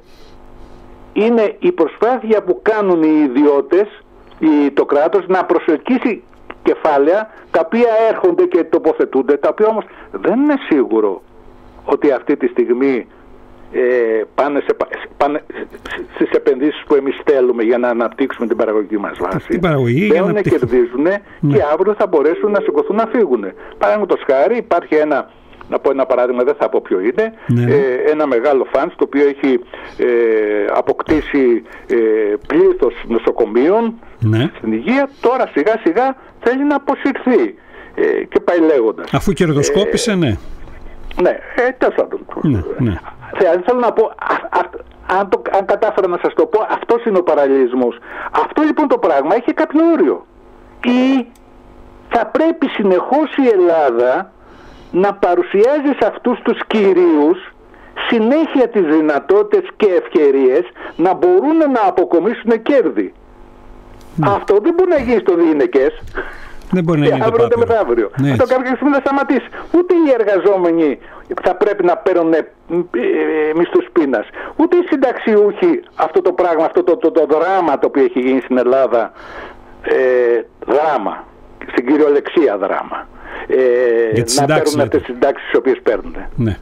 S3: είναι η προσπάθεια που κάνουν οι ιδιώτες, η, το κράτος να προσελκύσει κεφάλαια τα οποία έρχονται και τοποθετούνται, τα οποία όμως δεν είναι σίγουρο ότι αυτή τη στιγμή ε, πάνε, σε, πάνε στις επενδύσεις που εμείς θέλουμε για να αναπτύξουμε την παραγωγική μας βάση. Μπαίνουν να κερδίζουν, ναι. Και αύριο θα μπορέσουν να σηκωθούν να φύγουν. Παραδείγματος χάρη υπάρχει ένα, να πω ένα παράδειγμα, δεν θα πω ποιο είναι, ναι. ε, ένα μεγάλο φαντ το οποίο έχει ε, αποκτήσει ε, πλήθος νοσοκομείων, ναι. Στην υγεία, τώρα σιγά σιγά θέλει να αποσυρθεί ε, και πάει λέγοντας. Αφού κερδοσκόπησε, ε, ναι. Ναι, ε, τέλος πάντων. Ναι, ναι. Θέλω να πω, α, α, αν, το, αν κατάφερα να σας το πω, αυτός είναι ο παραλληλισμός. Αυτό λοιπόν το πράγμα έχει κάποιο όριο. Ή θα πρέπει συνεχώς η Ελλάδα να παρουσιάζει σε αυτούς τους κυρίους συνέχεια τις δυνατότητες και ευκαιρίες να μπορούν να αποκομίσουν κέρδη. Ναι. Αυτό δεν μπορεί να γίνει στο διηνεκές. Δεν μπορεί να γίνει αύριο ούτε μεθαύριο. Ναι, αυτό κάποια στιγμή θα σταματήσει. Ούτε οι εργαζόμενοι θα πρέπει να παίρνουν ε, ε, μισθούς πείνας. Ούτε οι συνταξιούχοι αυτό το πράγμα, αυτό το, το, το, το δράμα το οποίο έχει γίνει στην Ελλάδα, ε, δράμα, στην κυριολεξία δράμα. Ε, να παίρνουν αυτές τις συντάξεις τις οποίες παίρνουν. Ναι.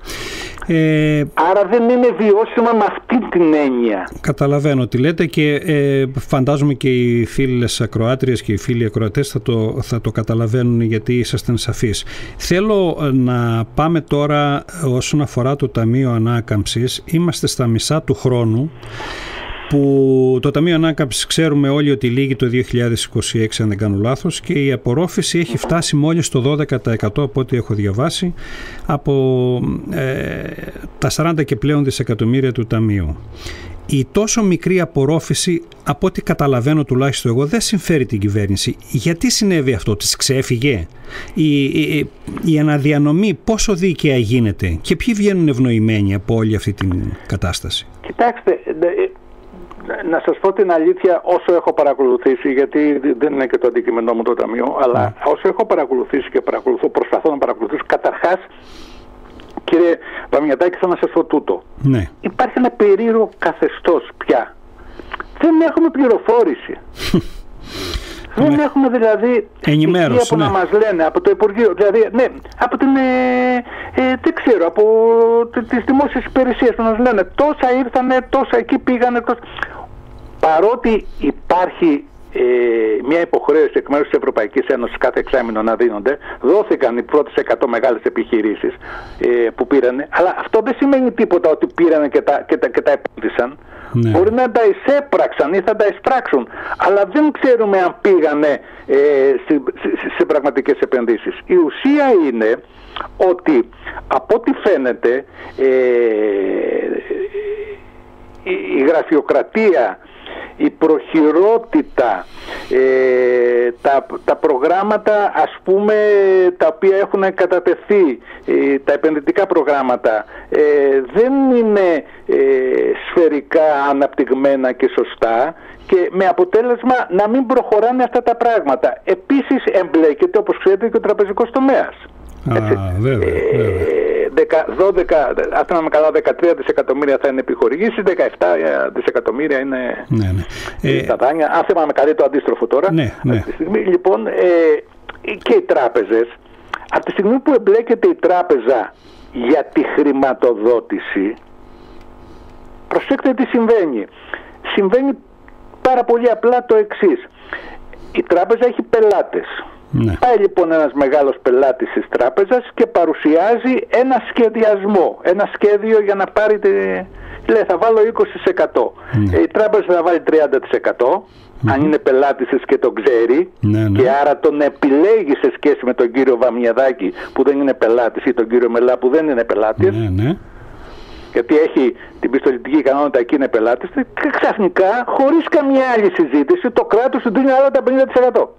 S3: Ε, Άρα δεν είναι βιώσιμα με αυτή την έννοια. Καταλαβαίνω τι λέτε και ε, φαντάζομαι και οι φίλες ακροάτριες και οι φίλοι ακροατές θα το, θα το καταλαβαίνουν γιατί ήσασταν σαφείς. Θέλω να πάμε τώρα όσον αφορά το Ταμείο Ανάκαμψης. Είμαστε στα μισά του χρόνου που το Ταμείο Ανάκαμψης ξέρουμε όλοι ότι λήγει το δύο χιλιάδες είκοσι έξι αν δεν κάνω λάθος και η απορρόφηση έχει φτάσει μόλις το δώδεκα τοις εκατό από ό,τι έχω διαβάσει από ε, τα σαράντα και πλέον δισεκατομμύρια του Ταμείου.
S2: η τόσο μικρή απορρόφηση, από ό,τι καταλαβαίνω τουλάχιστον εγώ, δεν συμφέρει την κυβέρνηση. Γιατί συνέβη αυτό, της ξέφυγε? Η, η, η αναδιανομή πόσο δίκαια γίνεται και ποιοι βγαίνουν ευνοημένοι από όλη αυτή την κατάσταση?
S3: Κοιτάξτε, να σας πω την αλήθεια, όσο έχω παρακολουθήσει, γιατί δεν είναι και το αντικείμενό μου το ταμείο, αλλά yeah. όσο έχω παρακολουθήσει και παρακολουθώ, προσπαθώ να παρακολουθήσω, καταρχάς, κύριε Βαμιατάκη, θα να σας πω τούτο.
S2: Ναι.
S3: Υπάρχει ένα περίεργο καθεστώς πια. Δεν έχουμε πληροφόρηση. Δεν ναι. έχουμε δηλαδή στοιχεία που ναι. να μας λένε από το Υπουργείο, δηλαδή, ναι, από την, ε, ε, δεν ξέρω, από τις δημόσιες υπηρεσίες που μας λένε τόσα ήρθανε, τόσα εκεί πήγανε, τόσα... Παρότι υπάρχει ε, μια υποχρέωση εκ μέρους της Ευρωπαϊκής Ένωσης κάθε εξάμηνο να δίνονται, δόθηκαν οι πρώτες εκατό μεγάλες επιχειρήσεις ε, που πήρανε, αλλά αυτό δεν σημαίνει τίποτα ότι πήρανε και τα, και τα, και τα επένδυσαν. Ναι. Μπορεί να τα εισέπραξαν ή θα τα εισπράξουν, αλλά δεν ξέρουμε αν πήγανε ε, σε, σε, σε πραγματικές επενδύσεις. Η ουσία είναι ότι από ό,τι φαίνεται ε, η, η γραφειοκρατία, η προχειρότητα, ε, τα, τα προγράμματα ας πούμε τα οποία έχουν κατατεθεί, ε, τα επενδυτικά προγράμματα ε, δεν είναι ε, σφαιρικά αναπτυγμένα και σωστά και με αποτέλεσμα να μην προχωράνε αυτά τα πράγματα. Επίσης εμπλέκεται, όπως ξέρετε, και ο τραπεζικός τομέας.
S2: Α, βέβαια, βέβαια.
S3: δώδεκα, αν θυμάμαι καλά, δεκατρία δισεκατομμύρια θα είναι επιχορηγήσεις, δεκαεπτά δισεκατομμύρια είναι ναι, ναι. τα δάνεια. Αν θυμάμαι καλά, το αντίστροφο τώρα.
S2: Ναι, ναι.
S3: Αυτή τη στιγμή, λοιπόν, ε, και οι τράπεζες, από τη στιγμή που εμπλέκεται η τράπεζα για τη χρηματοδότηση, προσέξτε τι συμβαίνει. Συμβαίνει πάρα πολύ απλά το εξής. Η τράπεζα έχει πελάτες. Ναι. Πάει λοιπόν ένας μεγάλος πελάτης της τράπεζας και παρουσιάζει ένα σχεδιασμό, ένα σχέδιο για να πάρει τη... λέει θα βάλω είκοσι τοις εκατό. Ναι. Η τράπεζα θα βάλει τριάντα τοις εκατό mm-hmm. αν είναι πελάτης της και τον ξέρει ναι, ναι. και άρα τον επιλέγει σε σχέση με τον κύριο Βαμιαδάκη που δεν είναι πελάτης ή τον κύριο Μελά που δεν είναι πελάτης ναι, ναι. γιατί έχει την πιστοληπτική ικανότητα και είναι πελάτης και ξαφνικά χωρίς καμία άλλη συζήτηση το κράτος του δίνει άλλα τα πενήντα τοις εκατό.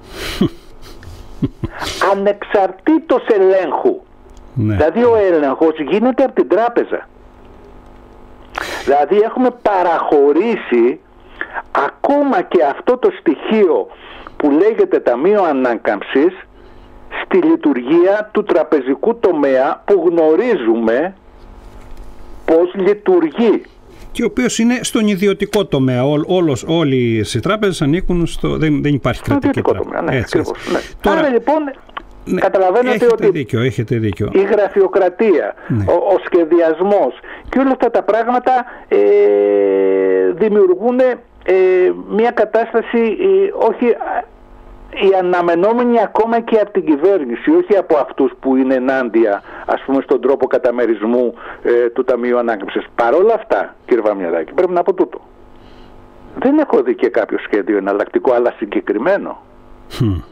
S3: Ανεξαρτήτως ελέγχου. Ναι. Δηλαδή ο έλεγχος γίνεται από την τράπεζα. Δηλαδή έχουμε παραχωρήσει ακόμα και αυτό το στοιχείο που λέγεται Ταμείο Ανάκαμψης στη λειτουργία του τραπεζικού τομέα που γνωρίζουμε πώς λειτουργεί.
S2: Και ο οποίος είναι στον ιδιωτικό τομέα. Ό, όλος, όλες οι τράπεζες ανήκουν στο... Δεν, δεν υπάρχει κρατική τράπεζα.
S3: Ναι, έτσι, έτσι. Ναι. Τώρα, άρα λοιπόν ναι, καταλαβαίνετε
S2: έχετε
S3: ότι
S2: δίκιο, έχετε δίκιο.
S3: η γραφειοκρατία, ναι. ο, ο σχεδιασμός και όλα αυτά τα πράγματα ε, δημιουργούν ε, μια κατάσταση ε, όχι... η αναμενόμενη ακόμα και από την κυβέρνηση, όχι από αυτούς που είναι ενάντια, ας πούμε, στον τρόπο καταμερισμού ε, του Ταμείου Ανάκαμψης. Παρ' όλα αυτά, κύριε Βαμιαδάκη, πρέπει να πω τούτο. Δεν έχω δει και κάποιο σχέδιο εναλλακτικό, αλλά συγκεκριμένο. Mm.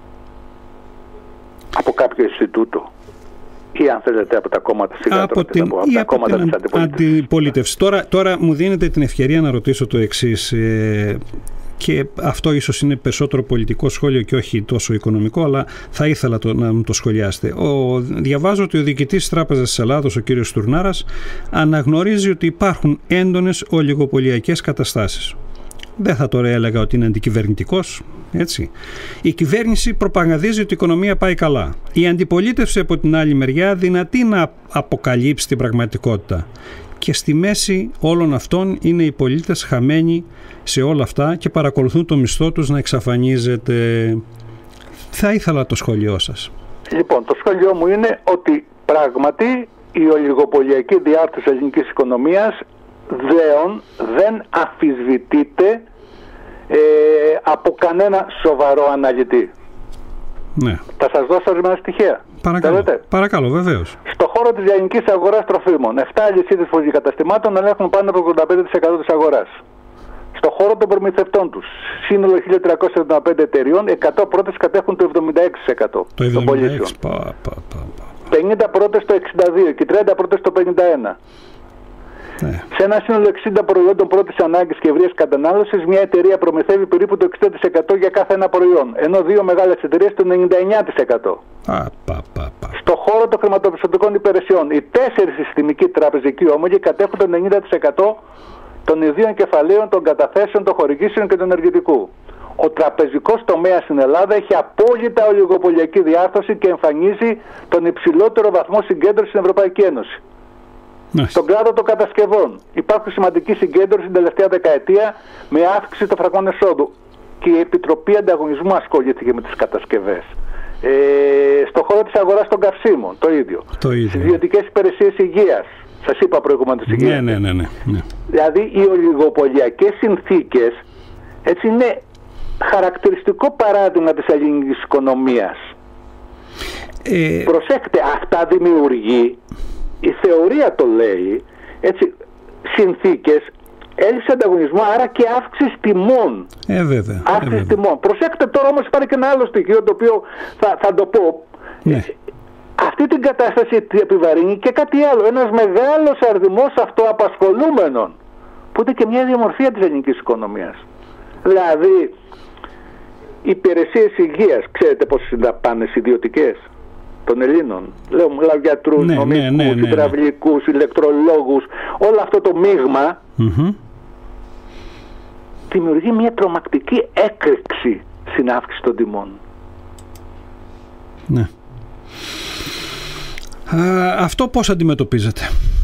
S3: Από κάποιο Ινστιτούτο. Ή αν θέλετε από τα κόμματα, σιγά
S2: από την,
S3: από, από τα κόμματα
S2: την
S3: της αντιπολίτευσης.
S2: αντιπολίτευσης. Τώρα, τώρα μου δίνετε την ευκαιρία να ρωτήσω το εξής. Ε, και αυτό ίσως είναι περισσότερο πολιτικό σχόλιο και όχι τόσο οικονομικό, αλλά θα ήθελα το, να μου το σχολιάσετε. Ο, διαβάζω ότι ο διοικητής της Τράπεζας της Ελλάδος, ο κύριος Στουρνάρας, αναγνωρίζει ότι υπάρχουν έντονες ολιγοπωλιακές καταστάσεις. Δεν θα τώρα έλεγα ότι είναι αντικυβερνητικός, έτσι. Η κυβέρνηση προπαγανδίζει ότι η οικονομία πάει καλά. Η αντιπολίτευση από την άλλη μεριά δυνατεί να αποκαλύψει την πραγματικότητα. Και στη μέση όλων αυτών είναι οι πολίτες χαμένοι σε όλα αυτά και παρακολουθούν το μισθό τους να εξαφανίζεται. Θα ήθελα το σχόλιο σας.
S3: Λοιπόν, το σχόλιο μου είναι ότι πράγματι η ολιγοπωλιακή διάρθρωση της ελληνικής οικονομίας δέον δεν αμφισβητείται ε, από κανένα σοβαρό αναλυτή.
S2: Ναι.
S3: Θα σας δώσω ορισμένα στοιχεία.
S2: Παρακαλώ, παρακαλώ, βεβαίως.
S3: Στο χώρο της λιανικής αγοράς τροφίμων, επτά αλυσίδες φωλικαταστημάτων ελέγχουν πάνω από ογδόντα πέντε τοις εκατό της αγοράς. Στο χώρο των προμηθευτών τους, σύνολο χίλια τριακόσιες εβδομήντα πέντε εταιριών, εκατό πρώτες κατέχουν το εβδομήντα έξι τοις εκατό των πωλήσεων.
S2: Πα, πα, πα, πα.
S3: πενήντα πρώτες το εξήντα δύο και τριάντα πρώτες το πενήντα ένα. Ναι. Σε ένα σύνολο εξήντα προϊόντων πρώτης ανάγκης και ευρείας κατανάλωσης, μια εταιρεία προμηθεύει περίπου το εξήντα τοις εκατό για κάθε ένα προϊόν, ενώ δύο μεγάλες εταιρείες το ενενήντα εννέα τοις εκατό.
S2: Α, πα, πα, πα.
S3: Στο χώρο των χρηματοπιστωτικών υπηρεσιών, οι τέσσερις συστημικοί τραπεζικοί όμογοι κατέχουν το ενενήντα τοις εκατό των ιδίων κεφαλαίων, των καταθέσεων, των χορηγήσεων και του ενεργητικού. Ο τραπεζικός τομέας στην Ελλάδα έχει απόλυτα ολιγοπολιακή διάρθρωση και εμφανίζει τον υψηλότερο βαθμό συγκέντρωσης στην Ευρωπαϊκή Ένωση. Nice. Στον κλάδο των κατασκευών υπάρχει σημαντική συγκέντρωση την τελευταία δεκαετία με αύξηση των φραγμών εσόδου και η Επιτροπή Ανταγωνισμού ασχολήθηκε με τις κατασκευές. Ε, στον χώρο της αγοράς των καυσίμων το ίδιο.
S2: Το ίδιο.
S3: Στις ιδιωτικές υπηρεσίες υγείας. Σας είπα προηγουμένως υγείας.
S2: Ναι, ναι, ναι, ναι, ναι.
S3: Δηλαδή οι ολιγοπολιακές συνθήκες έτσι είναι χαρακτηριστικό παράδειγμα της ελληνικής οικονομίας. Ε... Προσέξτε, αυτά δημιουργεί, η θεωρία το λέει, έτσι, συνθήκες έλλειψη ανταγωνισμού, άρα και αύξηση τιμών.
S2: Ε, βέβαια.
S3: Αύξηση
S2: ε, βέβαια.
S3: τιμών. Προσέξτε τώρα όμως υπάρχει και ένα άλλο στοιχείο το οποίο θα, θα το πω.
S2: Ναι.
S3: Αυτή την κατάσταση επιβαρύνει και κάτι άλλο. Ένας μεγάλος αριθμός αυτοαπασχολούμενων, που είναι και μια διαμορφία της ελληνικής οικονομίας. Δηλαδή, υπηρεσίες υγείας, ξέρετε πόσες συνταπάνες ιδιωτικές των Ελλήνων. Λέω, μιλάω γιατρούς,
S2: ναι,
S3: νομικούς,
S2: ναι, ναι, ναι,
S3: υδραυλικούς, ηλεκτρολόγους, όλο αυτό το μείγμα
S2: mm-hmm.
S3: δημιουργεί μια τρομακτική έκρηξη στην αύξηση των τιμών.
S2: Ναι. Α, αυτό πώς αντιμετωπίζετε?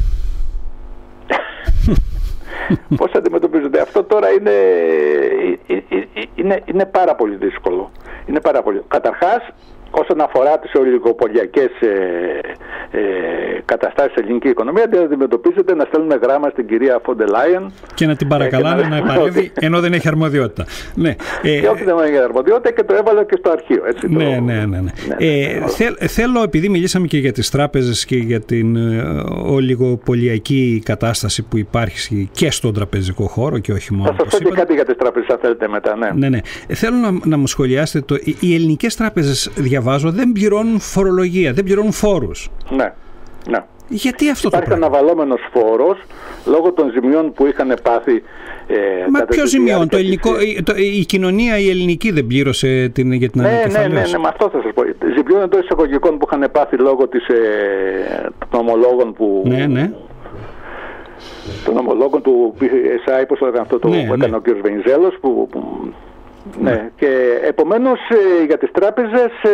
S3: Πώς αντιμετωπίζετε? Αυτό τώρα είναι, είναι, είναι πάρα πολύ δύσκολο. Είναι πάρα πολύ. Καταρχάς, όσον αφορά τις ολιγοπολιακές ε, ε, καταστάσεις στην ελληνική οικονομία, δεν αντιμετωπίζεται να στέλνουμε γράμμα στην κυρία Φόντερ Λάιεν
S2: και να την παρακαλάνε ε, να, να επαρεύει, ενώ δεν έχει αρμοδιότητα. Ναι.
S3: Ε, και όχι δεν έχει αρμοδιότητα και το έβαλα και στο αρχείο. Έτσι,
S2: ναι,
S3: το...
S2: ναι, ναι, ναι.
S3: ναι,
S2: ε,
S3: ναι
S2: θέλ, θέλω, επειδή μιλήσαμε και για τις τράπεζες και για την ε, ολιγοπολιακή κατάσταση που υπάρχει και στον τραπεζικό χώρο και όχι μόνο.
S3: Θα σας πω και κάτι για τις τράπεζες αν θέλετε μετά. Ναι,
S2: ναι, ναι. Ε, θέλω να, να μου σχολιάσετε το. Οι, οι ελληνικές τράπεζες, διαβάζω, δεν πληρώνουν φορολογία, δεν πληρώνουν φόρους.
S3: Ναι, ναι.
S2: Γιατί αυτό
S3: υπάρχει
S2: το πράγμα?
S3: Υπάρχει αναβαλλόμενος φόρος λόγω των ζημιών που είχαν πάθει. Ε,
S2: Μα ποιο ζημιών? Το ελληνικό, το, η κοινωνία η ελληνική δεν πλήρωσε την, για την
S3: ναι,
S2: ανακεφαλαίωση?
S3: Ναι, ναι, ναι, με αυτό θα σας πω. Ζημιών εντός εισαγωγικών που είχαν πάθει λόγω της, ε, των ομολόγων που...
S2: Ναι, ναι.
S3: Των ομολόγων του πι ες άι, πώς έκανε αυτό το ναι, που έκανε ναι. ο κ. Βενιζέλος, που... που ναι. ναι, και επομένως ε, για τις τράπεζες ε,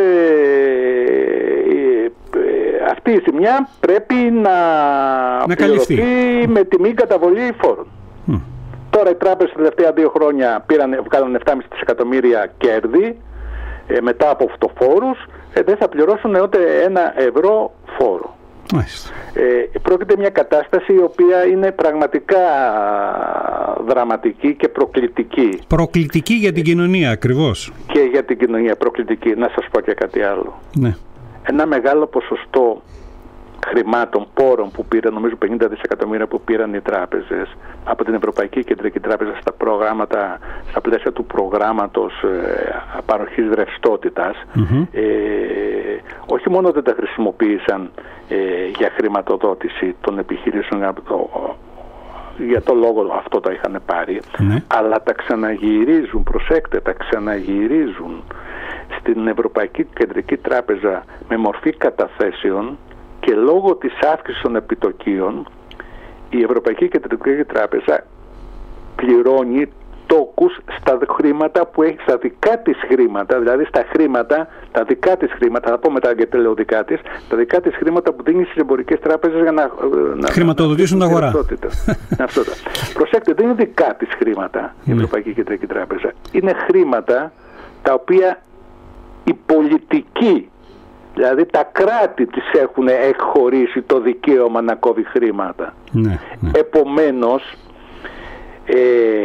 S3: ε, ε, αυτή η ζημιά πρέπει να,
S2: να
S3: πληρωθεί με τιμή καταβολή φόρων. Mm. Τώρα οι τράπεζες τα τελευταία δύο χρόνια πήραν, βγάλαν επτά κόμμα πέντε δισεκατομμύρια κέρδη ε, μετά από αυτοφόρους, ε, δεν θα πληρώσουν ούτε ένα ευρώ φόρο. Ε, πρόκειται μια κατάσταση η οποία είναι πραγματικά δραματική και προκλητική.
S2: Προκλητική για την κοινωνία ακριβώς.
S3: Και για την κοινωνία προκλητική. Να σας πω και κάτι άλλο.
S2: Ναι.
S3: Ένα μεγάλο ποσοστό χρημάτων, πόρων που πήραν, νομίζω πενήντα δισεκατομμύρια που πήραν οι τράπεζες από την Ευρωπαϊκή Κεντρική Τράπεζα στα προγράμματα, στα πλαίσια του προγράμματος ε, παροχής ρευστότητας, mm-hmm. ε, όχι μόνο δεν τα χρησιμοποίησαν ε, για χρηματοδότηση των επιχειρήσεων, για το λόγο αυτό τα είχαν πάρει, mm-hmm. αλλά τα ξαναγυρίζουν, προσέξτε, τα ξαναγυρίζουν στην Ευρωπαϊκή Κεντρική Τράπεζα με μορφή καταθέσεων. Και λόγω της αύξησης των επιτοκίων η Ευρωπαϊκή Κεντρική Τράπεζα πληρώνει τόκους στα χρήματα που έχει, στα δικά της χρήματα, δηλαδή στα χρήματα, τα δικά της χρήματα, θα πω μετά και τελεοδικά της, τα δικά της χρήματα που δίνει στις εμπορικές τράπεζες για να, να
S2: χρηματοδοτήσουν την αγορά.
S3: Αυτό. Προσέξτε, δεν είναι δικά της χρήματα η Ευρωπαϊκή Κεντρική Τράπεζα. Είναι χρήματα τα οποία οι πολιτικοί, δηλαδή τα κράτη της έχουν εκχωρήσει το δικαίωμα να κόβει χρήματα.
S2: Ναι, ναι.
S3: Επομένως, ε,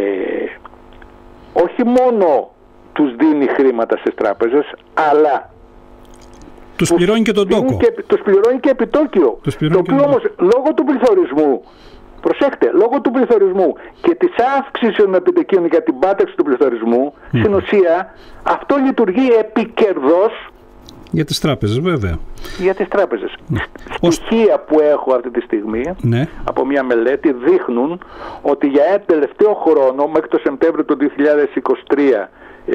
S3: όχι μόνο τους δίνει χρήματα στις τράπεζες, αλλά
S2: τους πληρώνει και τον τόκο.
S3: Και, τους πληρώνει και επιτόκιο. Το οποίο όμως λόγω του πληθωρισμού, προσέξτε, λόγω του πληθωρισμού και της αύξησης των επιτοκίων για την πάταξη του πληθωρισμού, mm. στην ουσία αυτό λειτουργεί επικερδώς
S2: Για τις τράπεζες, βέβαια.
S3: Για τις τράπεζες.
S2: Ναι.
S3: Στοιχεία που έχω αυτή τη στιγμή, ναι, από μια μελέτη δείχνουν ότι για ένα τελευταίο χρόνο, μέχρι το Σεπτέμβριο του δύο χιλιάδες είκοσι τρία, ε,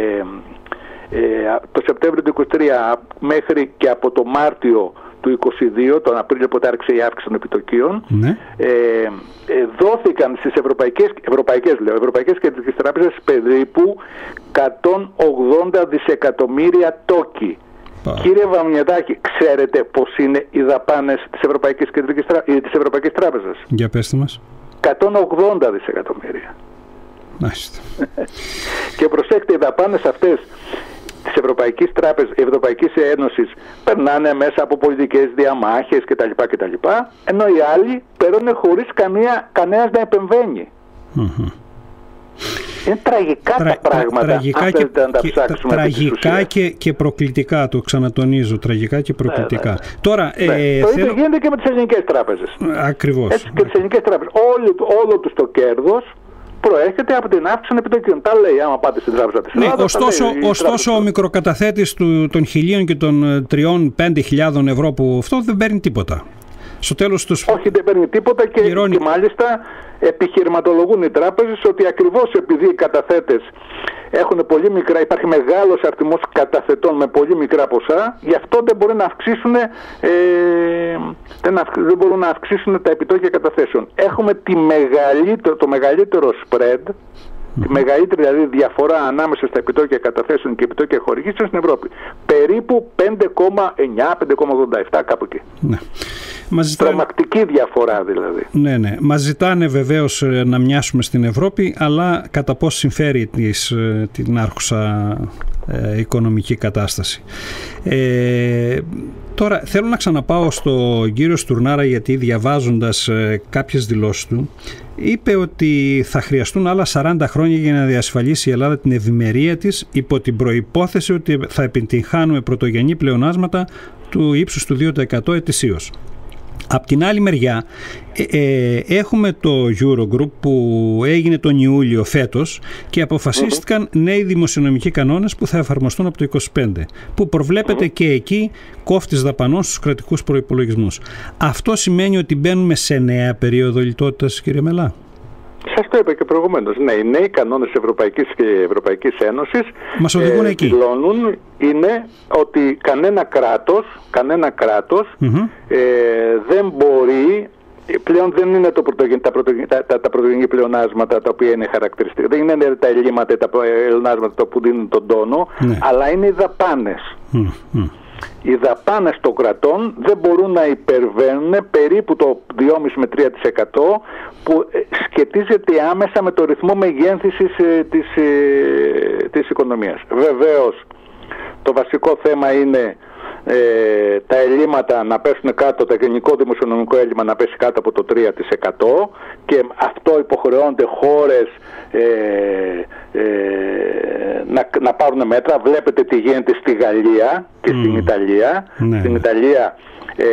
S3: ε, το Σεπτέμβριο του είκοσι τρία μέχρι και από το Μάρτιο του είκοσι δύο, τον Απρίλιο που άρχισε η αύξηση των επιτοκίων, ναι, ε, ε, δόθηκαν στις ευρωπαϊκές, ευρωπαϊκές, λέω, ευρωπαϊκές κεντρικές τράπεζες περίπου εκατόν ογδόντα δισεκατομμύρια τόκοι. Πα. Κύριε Βαμιεδάκη, ξέρετε πώς είναι οι δαπάνες της Ευρωπαϊκής Κεντρικής Τρά... της Ευρωπαϊκής Τράπεζας?
S2: Για πέστε μας.
S3: εκατόν ογδόντα δισεκατομμύρια.
S2: Μάλιστα.
S3: Και προσέξτε, οι δαπάνες αυτές της Ευρωπαϊκής Τράπεζας, Ευρωπαϊκής Ένωσης περνάνε μέσα από πολιτικές διαμάχες κτλ. κτλ ενώ οι άλλοι παίρνουν χωρίς κανένα, κανένας να επεμβαίνει. Mm-hmm. Είναι τραγικά Τρα, τα πράγματα, τραγικά αν και, να τα ψάξουμε.
S2: Τραγικά και, και προκλητικά, το ξανατονίζω, τραγικά και προκλητικά. Ναι, ναι. Τώρα,
S3: ναι. Ε, το ίδιο θέλω... γίνεται και με τις ελληνικές τράπεζες.
S2: Ακριβώς.
S3: Έτσι, και τις ελληνικές τράπεζες. Όλο, όλο τους το κέρδος προέρχεται από την αύξηση των επιτοκίων. Τα λέει, άμα πάτε στην τράπεζα της
S2: ναι,
S3: Ελλάδας.
S2: Ωστόσο,
S3: λέει,
S2: ωστόσο ο μικροκαταθέτης του, των χιλίων και των τριών πέντε χιλιάδων ευρώ που αυτό δεν παίρνει τίποτα. Στο τέλος τους...
S3: Όχι, δεν παίρνει τίποτα και, και μάλιστα επιχειρηματολογούν οι τράπεζες ότι ακριβώς επειδή οι καταθέτες έχουν πολύ μικρά, υπάρχει μεγάλος αριθμός καταθετών με πολύ μικρά ποσά, γι' αυτό δεν μπορούν να αυξήσουν, ε, δεν, αυ, δεν μπορούν να αυξήσουν τα επιτόκια καταθέσεων. Έχουμε τη μεγαλύτερο, το μεγαλύτερο spread, mm-hmm. τη μεγαλύτερη δηλαδή διαφορά ανάμεσα στα επιτόκια καταθέσεων και επιτόκια χορηγήσεων στην Ευρώπη. Περίπου πέντε κόμμα εννιά πέντε κόμμα ογδόντα επτά, κάπου εκεί. Ναι. Ζητάνε... Τρομακτική διαφορά δηλαδή.
S2: Ναι, ναι. Μας ζητάνε βεβαίως να μοιάσουμε στην Ευρώπη, αλλά κατά πώς συμφέρει της, την άρχουσα ε, οικονομική κατάσταση. Ε, τώρα θέλω να ξαναπάω στον κύριο Στουρνάρα, γιατί διαβάζοντας ε, κάποιες δηλώσεις του, είπε ότι θα χρειαστούν άλλα σαράντα χρόνια για να διασφαλίσει η Ελλάδα την ευημερία της, υπό την προϋπόθεση ότι θα επιτυγχάνουμε πρωτογενή πλεονάσματα του ύψους του δύο τοις εκατό ετησίως. Απ' την άλλη μεριά ε, ε, έχουμε το Eurogroup που έγινε τον Ιούλιο φέτος και αποφασίστηκαν mm-hmm. νέοι δημοσιονομικοί κανόνες που θα εφαρμοστούν από το είκοσι πέντε, που προβλέπεται mm-hmm. και εκεί κόφτης δαπανών στους κρατικούς προϋπολογισμούς. Αυτό σημαίνει ότι μπαίνουμε σε νέα περίοδο λιτότητας, κύριε Μελά?
S3: Σας το είπα και προηγουμένως. Ναι, οι νέοι κανόνες της Ευρωπαϊκής και Ευρωπαϊκής Ένωσης
S2: μας οδηγούν ε, εκεί.
S3: δηλώνουν είναι ότι κανένα κράτος, κανένα κράτος mm-hmm. ε, δεν μπορεί, πλέον δεν είναι το πρωτογεν, τα, πρωτογεν, τα, τα, τα πρωτογενή πλεονάσματα τα οποία είναι χαρακτηριστικά, δεν είναι τα ελλείμματα, τα πλεονάσματα που δίνουν τον τόνο, mm-hmm. αλλά είναι οι δαπάνες. Mm-hmm. Οι δαπάνες των κρατών δεν μπορούν να υπερβαίνουν περίπου το δυόμισι με τρία τοις εκατό που σχετίζεται άμεσα με το ρυθμό μεγένθησης της, της οικονομίας. Βεβαίως το βασικό θέμα είναι ε, τα ελλείμματα να πέσουν κάτω, το γενικό δημοσιονομικό έλλειμμα να πέσει κάτω από το τρία τοις εκατό και αυτό υποχρεώνται χώρες ε, ε, να, να πάρουν μέτρα. Βλέπετε τι γίνεται στη Γαλλία και mm. στην Ιταλία. Ναι. Στην Ιταλία ε,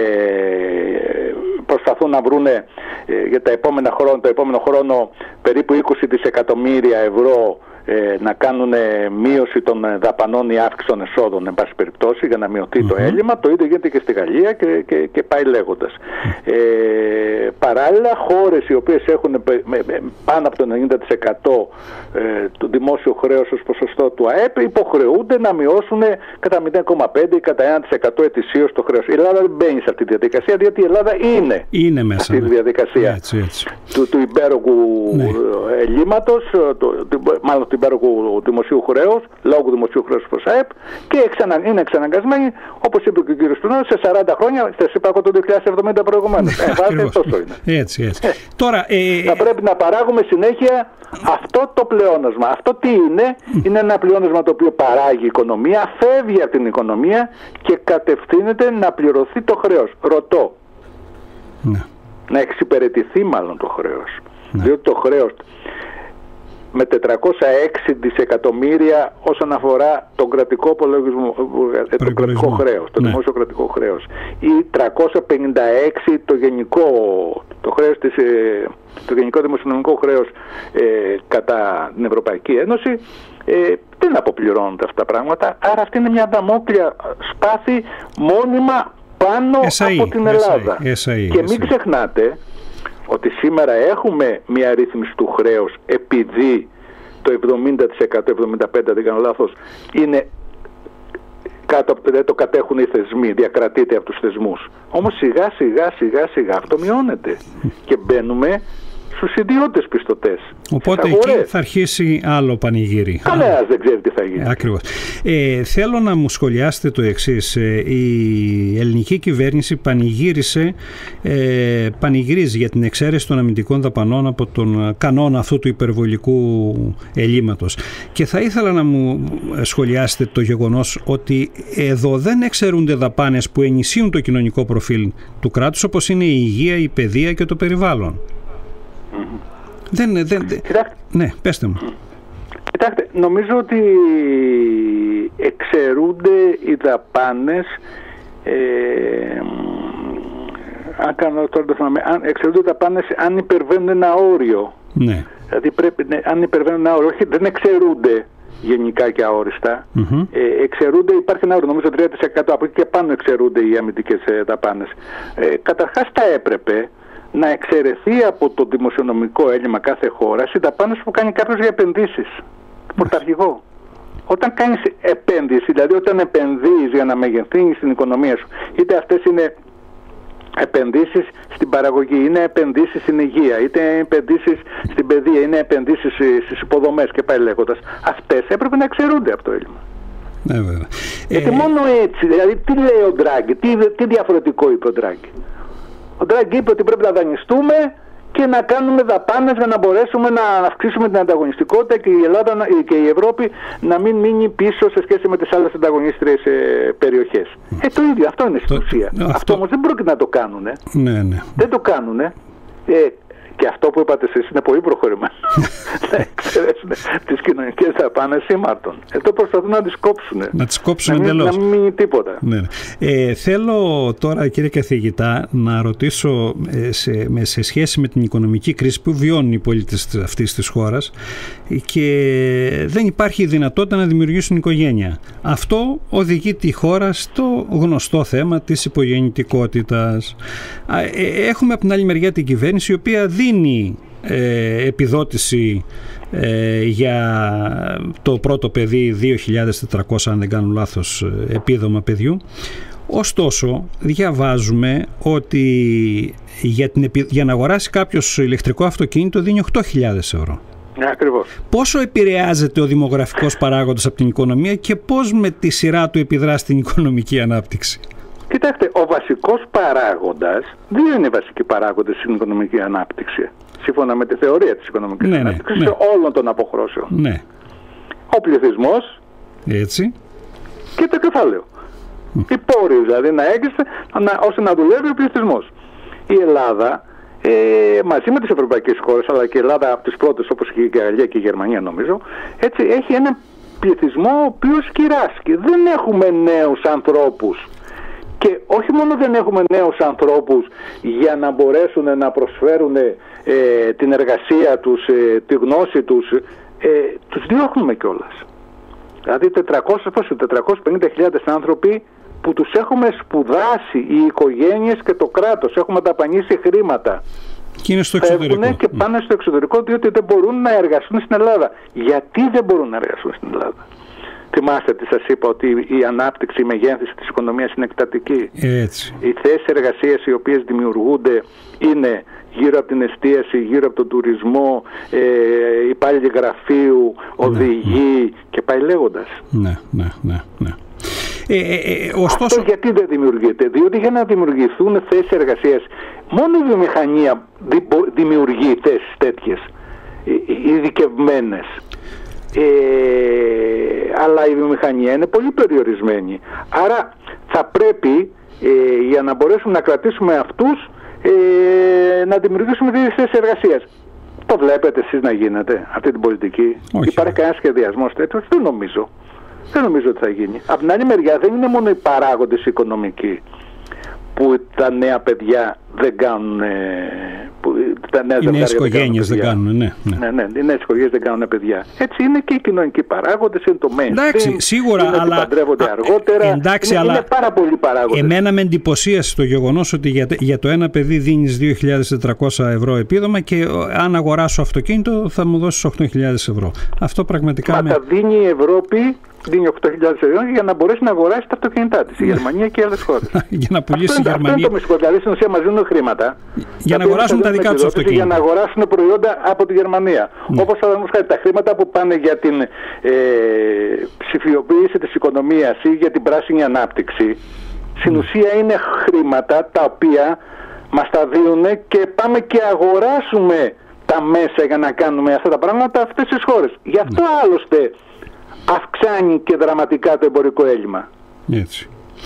S3: προσπαθούν να βρουν ε, για τα επόμενα χρόνια, το επόμενο χρόνο περίπου είκοσι δισεκατομμύρια ευρώ ε, να κάνουν μείωση των δαπανών ή αύξηση των εσόδων, εν πάση περιπτώσει, για να μειωθεί mm-hmm. το έλλειμμα. Το ίδιο γίνεται και στη Γαλλία και, και, και πάει λέγοντας. Ε, παράλληλα, χώρες οι οποίες έχουν με, με, πάνω από το ενενήντα τοις εκατό ε, του δημόσιου χρέους ως ποσοστό του ΑΕΠ υποχρεούνται να μειώσουν κατά μηδέν κόμμα πέντε ή κατά ένα τοις εκατό ετησίως το χρέος. Η Ελλάδα δεν μπαίνει σε αυτή τη διαδικασία, διότι η Ελλάδα είναι,
S2: είναι μέσα,
S3: αυτή τη διαδικασία
S2: έτσι, έτσι.
S3: του, του υπέρογου ναι. ελλείμματος, το, μάλλον του υπέρογου δημοσίου χρέους, λόγω δημοσίου χρέους προς ΑΕΠ, και εξανα, είναι εξαναγκασμένοι, όπως είπε και ο κ. Στουνάρης, σε σαράντα χρόνια, σας είπα από το δύο χιλιάδες εβδομήντα προηγουμένως. Ε, βάζετε, τόσο είναι.
S2: Έτσι, έτσι. Ε, Τώρα, ε,
S3: θα πρέπει να παράγουμε συνέχεια αυτό το πλεόνασμα. Αυτό τι είναι? Είναι ένα πλεόνασμα το οποίο παράγει η οικονομία, φεύγει από την οικονομία και κατευθύνεται να πληρωθεί το χρέος. Ρωτώ. Ναι. Να εξυπηρετηθεί μάλλον το χρέος. Ναι. Διότι το χρέος με τετρακόσια έξι δισεκατομμύρια όσον αφορά τον κρατικό υπολογισμό, το κρατικό χρέος, το ναι. δημόσιο κρατικό χρέος, ή τριακόσια πενήντα έξι το γενικό, το χρέος της, το γενικό δημοσιονομικό χρέος ε, κατά την Ευρωπαϊκή Ένωση, ε, δεν αποπληρώνονται αυτά τα πράγματα. Άρα αυτή είναι μια δαμόκλεια σπάθη μόνιμα πάνω
S2: ες άι,
S3: από την Ελλάδα.
S2: ες άι, ες άι,
S3: και μην ξεχνάτε ότι σήμερα έχουμε μια ρύθμιση του χρέους, επειδή το εβδομήντα τοις εκατό, εβδομήντα πέντε τοις εκατό, δεν κάνω λάθος, είναι κάτω από το, το κατέχουν οι θεσμοί, διακρατείται από τους θεσμούς. Όμως σιγά σιγά σιγά σιγά αυτό μειώνεται και μπαίνουμε στους ιδιώτες πιστωτές.
S2: Οπότε εκεί θα αρχίσει άλλο πανηγύρι.
S3: Κανένας δεν ξέρει τι θα γίνει.
S2: Ακριβώς. Ε, θέλω να μου σχολιάσετε το εξής. Ε, η ελληνική κυβέρνηση πανηγύρισε, ε, πανηγυρίζει για την εξαίρεση των αμυντικών δαπανών από τον κανόνα αυτού του υπερβολικού ελλείμματος. Και θα ήθελα να μου σχολιάσετε το γεγονός ότι εδώ δεν εξαιρούνται δαπάνες που ενισχύουν το κοινωνικό προφίλ του κράτους, όπως είναι η υγεία, η παιδεία και το περιβάλλον. Mm-hmm. Δεν, δεν, δεν...
S3: Κοιτάξτε,
S2: ναι, πέστε μου.
S3: Κοιτάξτε, νομίζω ότι εξαιρούνται οι δαπάνες, ε, αν κάνω τώρα το θυμάμαι, αν εξαιρούνται οι δαπάνες αν υπερβαίνουν ένα όριο.
S2: Ναι.
S3: Δηλαδή πρέπει, ναι, αν υπερβαίνουν ένα όριο, όχι, δεν εξαιρούνται γενικά και αόριστα. Mm-hmm. Ε, εξαιρούνται, υπάρχει ένα όριο, νομίζω τρία τοις εκατό, από εκεί και πάνω εξαιρούνται οι αμυντικές ε, δαπάνες. Ε, καταρχάς θα έπρεπε να εξαιρεθεί από το δημοσιονομικό έλλειμμα κάθε χώρα οι δαπάνες που κάνει κάποιος για επενδύσεις. Πρωταρχικό. Όταν κάνεις επένδυση, δηλαδή όταν επενδύεις για να μεγεθύνεις την οικονομία σου, είτε αυτές είναι επενδύσεις στην παραγωγή, είναι επενδύσεις στην υγεία, είτε επενδύσεις στην παιδεία, είναι επενδύσεις στις υποδομές και πάει λέγοντας, αυτές έπρεπε να εξαιρούνται από το έλλειμμα.
S2: Ναι, βέβαια.
S3: Γιατί ε... μόνο έτσι, δηλαδή τι λέει ο Ντράγκη, τι, τι διαφορετικό είπε ο Ντράγκη. Ο Ντράγκη είπε ότι πρέπει να δανειστούμε και να κάνουμε δαπάνες για να μπορέσουμε να αυξήσουμε την ανταγωνιστικότητα και η Ελλάδα και η Ευρώπη να μην μείνει πίσω σε σχέση με τις άλλες ανταγωνίστριες ε, περιοχές. Ε, το ίδιο, αυτό είναι στην ουσία. Αυτό, αυτό όμως δεν πρόκειται να το κάνουν.
S2: Ναι, ναι.
S3: Δεν το κάνουν. Ε, και αυτό που είπατε εσείς είναι πολύ προχωρημένο. Να εξαιρέσουν τις κοινωνικές δαπάνες ήμαρτων. Εδώ προσπαθούν να τις κόψουν.
S2: Να τις κόψουν
S3: να
S2: εντελώς.
S3: Να μην μείνει τίποτα.
S2: Ναι, ναι. Ε, θέλω τώρα, κύριε καθηγητά, να ρωτήσω ε, σε, με, σε σχέση με την οικονομική κρίση που βιώνουν οι πολίτες αυτής της χώρας και δεν υπάρχει δυνατότητα να δημιουργήσουν οικογένεια. Αυτό οδηγεί τη χώρα στο γνωστό θέμα της υπογεννητικότητας. Ε, έχουμε από την άλλη μεριά την κυβέρνηση η οποία δίνει ε, επιδότηση ε, για το πρώτο παιδί δύο χιλιάδες τετρακόσια, αν δεν κάνω λάθος, επίδομα παιδιού. Ωστόσο, διαβάζουμε ότι για, την, για να αγοράσει κάποιος ηλεκτρικό αυτοκίνητο δίνει οκτώ χιλιάδες ευρώ.
S3: Ναι, ακριβώς.
S2: Πόσο επηρεάζεται ο δημογραφικός παράγοντας από την οικονομία και πώς με τη σειρά του επιδρά στην οικονομική ανάπτυξη?
S3: Κοιτάξτε, ο βασικός παράγοντας, δύο είναι οι βασικοί παράγοντες στην οικονομική ανάπτυξη, σύμφωνα με τη θεωρία της οικονομικής ναι, ανάπτυξης ναι, ναι. όλων των αποχρώσεων.
S2: Ναι.
S3: Ο πληθυσμός.
S2: Έτσι.
S3: Και το κεφάλαιο. Mm. Οι πόροι δηλαδή να έγκριστε ώστε να δουλεύει ο πληθυσμός. Η Ελλάδα, ε, μαζί με τις ευρωπαϊκές χώρες, αλλά και η Ελλάδα από τις πρώτες όπως και η Γαλλία και η Γερμανία νομίζω, έτσι έχει ένα πληθυσμό ο οποίος κυράσκει. Δεν έχουμε νέους ανθρώπους. Και όχι μόνο δεν έχουμε νέους ανθρώπους για να μπορέσουν να προσφέρουν ε, την εργασία τους, ε, τη γνώση τους, ε, τους διώχνουμε κιόλας. Δηλαδή τετρακόσιες πενήντα χιλιάδες άνθρωποι που τους έχουμε σπουδάσει οι οικογένειες και το κράτος, έχουμε δαπανίσει χρήματα.
S2: Και είναι στο εξωτερικό.
S3: Φεύγουν και πάνε στο εξωτερικό διότι δεν μπορούν να εργαστούν στην Ελλάδα. Γιατί δεν μπορούν να εργαστούν στην Ελλάδα? Θυμάστε τι σας είπα, ότι η ανάπτυξη, η μεγέθυνση της οικονομίας είναι εκτατική.
S2: Έτσι.
S3: Οι θέσεις εργασίας οι οποίες δημιουργούνται είναι γύρω από την εστίαση, γύρω από τον τουρισμό, ε, υπάλληλοι γραφείου, οδηγοί ναι, ναι. και πάει λέγοντας.
S2: Ναι, ναι, ναι, ναι. Ε, ε, ε, ωστόσο...
S3: Αυτό γιατί δεν δημιουργείται? Διότι για να δημιουργηθούν θέσεις εργασίας, μόνο η βιομηχανία δημιουργεί θέσεις τέτοιες, ειδικευμένες. Ε, αλλά η βιομηχανία είναι πολύ περιορισμένη. Άρα θα πρέπει ε, για να μπορέσουμε να κρατήσουμε αυτούς ε, να δημιουργήσουμε τις θέσεις εργασίας. Το βλέπετε εσείς να γίνεται αυτή την πολιτική?
S2: Όχι.
S3: Υπάρχει κανένα σχεδιασμός τέτοιος? Δεν νομίζω. Δεν νομίζω ότι θα γίνει. Από την άλλη μεριά δεν είναι μόνο οι παράγοντες οικονομικοί που τα νέα παιδιά δεν κάνουν, που τα νέα
S2: οι νέες οικογένειες δεν κάνουν, ναι, ναι.
S3: Ναι, ναι, οι νέες οικογένειες δεν κάνουν παιδιά. Έτσι είναι και οι κοινωνικοί παράγοντες, είναι το mainstream.
S2: Εντάξει, σίγουρα,
S3: είναι
S2: αλλά.
S3: Ότι παντρεύονται αργότερα.
S2: Εντάξει,
S3: είναι,
S2: αλλά.
S3: Είναι πάρα πολλοί παράγοντες.
S2: Εμένα με εντυπωσίασε το γεγονός ότι για, για το ένα παιδί δίνεις δύο χιλιάδες τετρακόσια ευρώ επίδομα και αν αγοράσω αυτοκίνητο θα μου δώσεις οκτώ χιλιάδες ευρώ. Αυτό πραγματικά.
S3: Μα
S2: με...
S3: τα δίνει η Ευρώπη. Δίνει οκτώ χιλιάδες ευρώ για να μπορέσει να αγοράσει τα αυτοκίνητά της, η Γερμανία και άλλες χώρες.
S2: Για να πουλήσει η Γερμανία.
S3: Αυτό είναι το μυστικό. Δηλαδή στην ουσία μας δίνουν χρήματα.
S2: Για να αγοράσουν τα δικά τους αυτοκίνητα.
S3: Για να αγοράσουν προϊόντα από τη Γερμανία. Ναι. Όπως παραδείγματος τα χρήματα που πάνε για την ε, ψηφιοποίηση της οικονομίας ή για την πράσινη ανάπτυξη, στην ουσία είναι χρήματα τα οποία μας τα δίνουν και πάμε και αγοράσουμε τα μέσα για να κάνουμε αυτά τα πράγματα αυτές τις χώρες. Γι' αυτό ναι. άλλωστε αυξάνει και δραματικά το εμπορικό έλλειμμα.
S2: Έτσι.